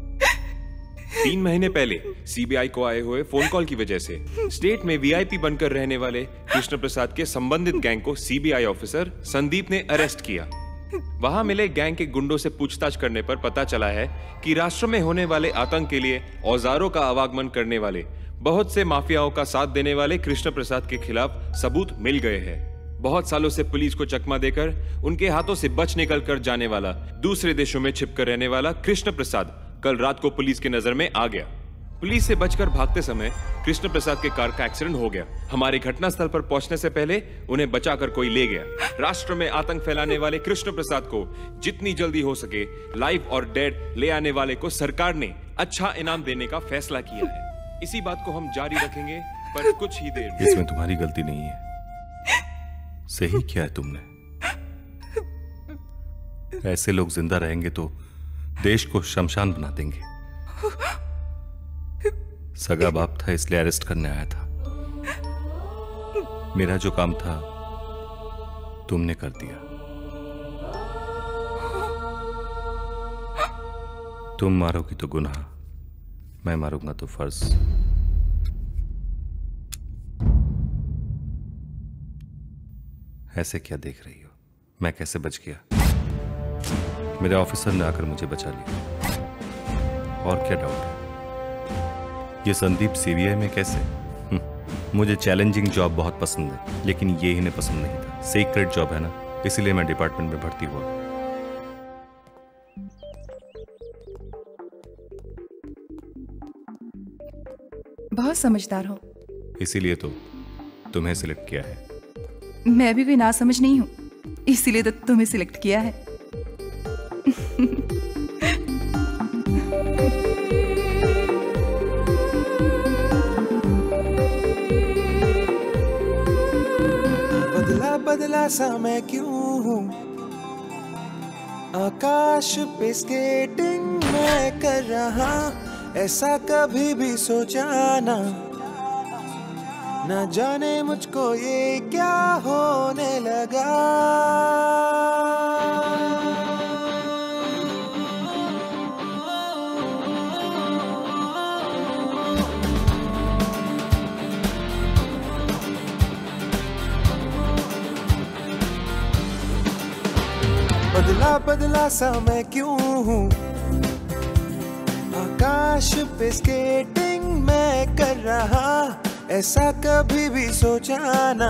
3 महीने पहले सीबीआई को आए हुए फोन कॉल की वजह से स्टेट में वीआईपी बनकर रहने वाले कृष्ण प्रसाद के संबंधित गैंग को सीबीआई ऑफिसर संदीप ने अरेस्ट किया। वहां मिले गैंग के गुंडों से पूछताछ करने पर पता चला है कि राष्ट्र में होने वाले आतंक के लिए औजारों का आवागमन करने वाले बहुत से माफियाओं का साथ देने वाले कृष्ण प्रसाद के खिलाफ सबूत मिल गए हैं। बहुत सालों से पुलिस को चकमा देकर उनके हाथों से बच निकल कर जाने वाला, दूसरे देशों में छिपकर रहने वाला कृष्ण प्रसाद कल रात को पुलिस की नजर में आ गया। पुलिस से बचकर भागते समय कृष्ण प्रसाद के कार का एक्सीडेंट हो गया। हमारे घटनास्थल पर पहुंचने से पहले उन्हें बचाकर कोई ले गया। राष्ट्र में आतंक फैलाने वाले कृष्ण प्रसाद को जितनी जल्दी हो सके लाइव और डेड ले आने वाले को सरकार ने अच्छा इनाम देने का फैसला किया है। इसी बात को हम जारी रखेंगे, पर कुछ ही देर में। इसमें तुम्हारी गलती नहीं है। सही किया है तुमने। ऐसे लोग जिंदा रहेंगे तो देश को शमशान बना देंगे। सगा बाप था इसलिए अरेस्ट करने आया था। मेरा जो काम था तुमने कर दिया। तुम मारोगी तो गुनाह, मैं मारूंगा तो फर्ज। ऐसे क्या देख रही हो? मैं कैसे बच गया? मेरे ऑफिसर ने आकर मुझे बचा लिया। और क्या डाउट है? ये संदीप सीबीआई में कैसे? मुझे चैलेंजिंग जॉब बहुत पसंद है, लेकिन ये इन्हें पसंद नहीं था। सीक्रेट जॉब है ना, इसीलिए मैं डिपार्टमेंट में भर्ती हुआ। बहुत समझदार हो। इसीलिए तो तुम्हें सिलेक्ट किया है। मैं भी कोई ना समझ नहीं हूँ, इसीलिए तो तुम्हें सिलेक्ट किया है। बदला बदला सा मैं क्यों हूँ, आकाश पे स्केटिंग मैं कर रहा, ऐसा कभी भी सोचा ना जाने मुझको ये क्या होने लगा। बदला बदला सा मैं क्यों हूँ, आकाश पे स्केटिंग मैं कर रहा, ऐसा कभी भी सोचा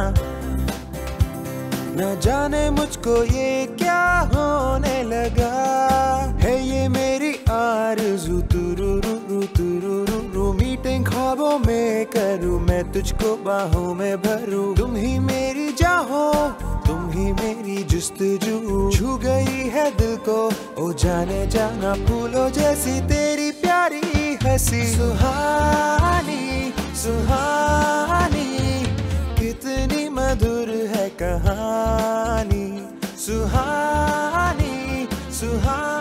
ना जाने मुझको ये क्या होने लगा। है ये मेरी आरज़ू तुरुरु तुरुरु, मीटिंग ख्वाबों में करूँ मैं तुझको बाहों में भरूँ। तुम ही मेरी चाहो, तुम ही मेरी जुस्तजू, छू गई है दिल को ओ जाने जाना, फूलों जैसी तेरी प्यारी हंसी। सुहानी सुहानी कितनी मधुर है कहानी, सुहानी सुहानी।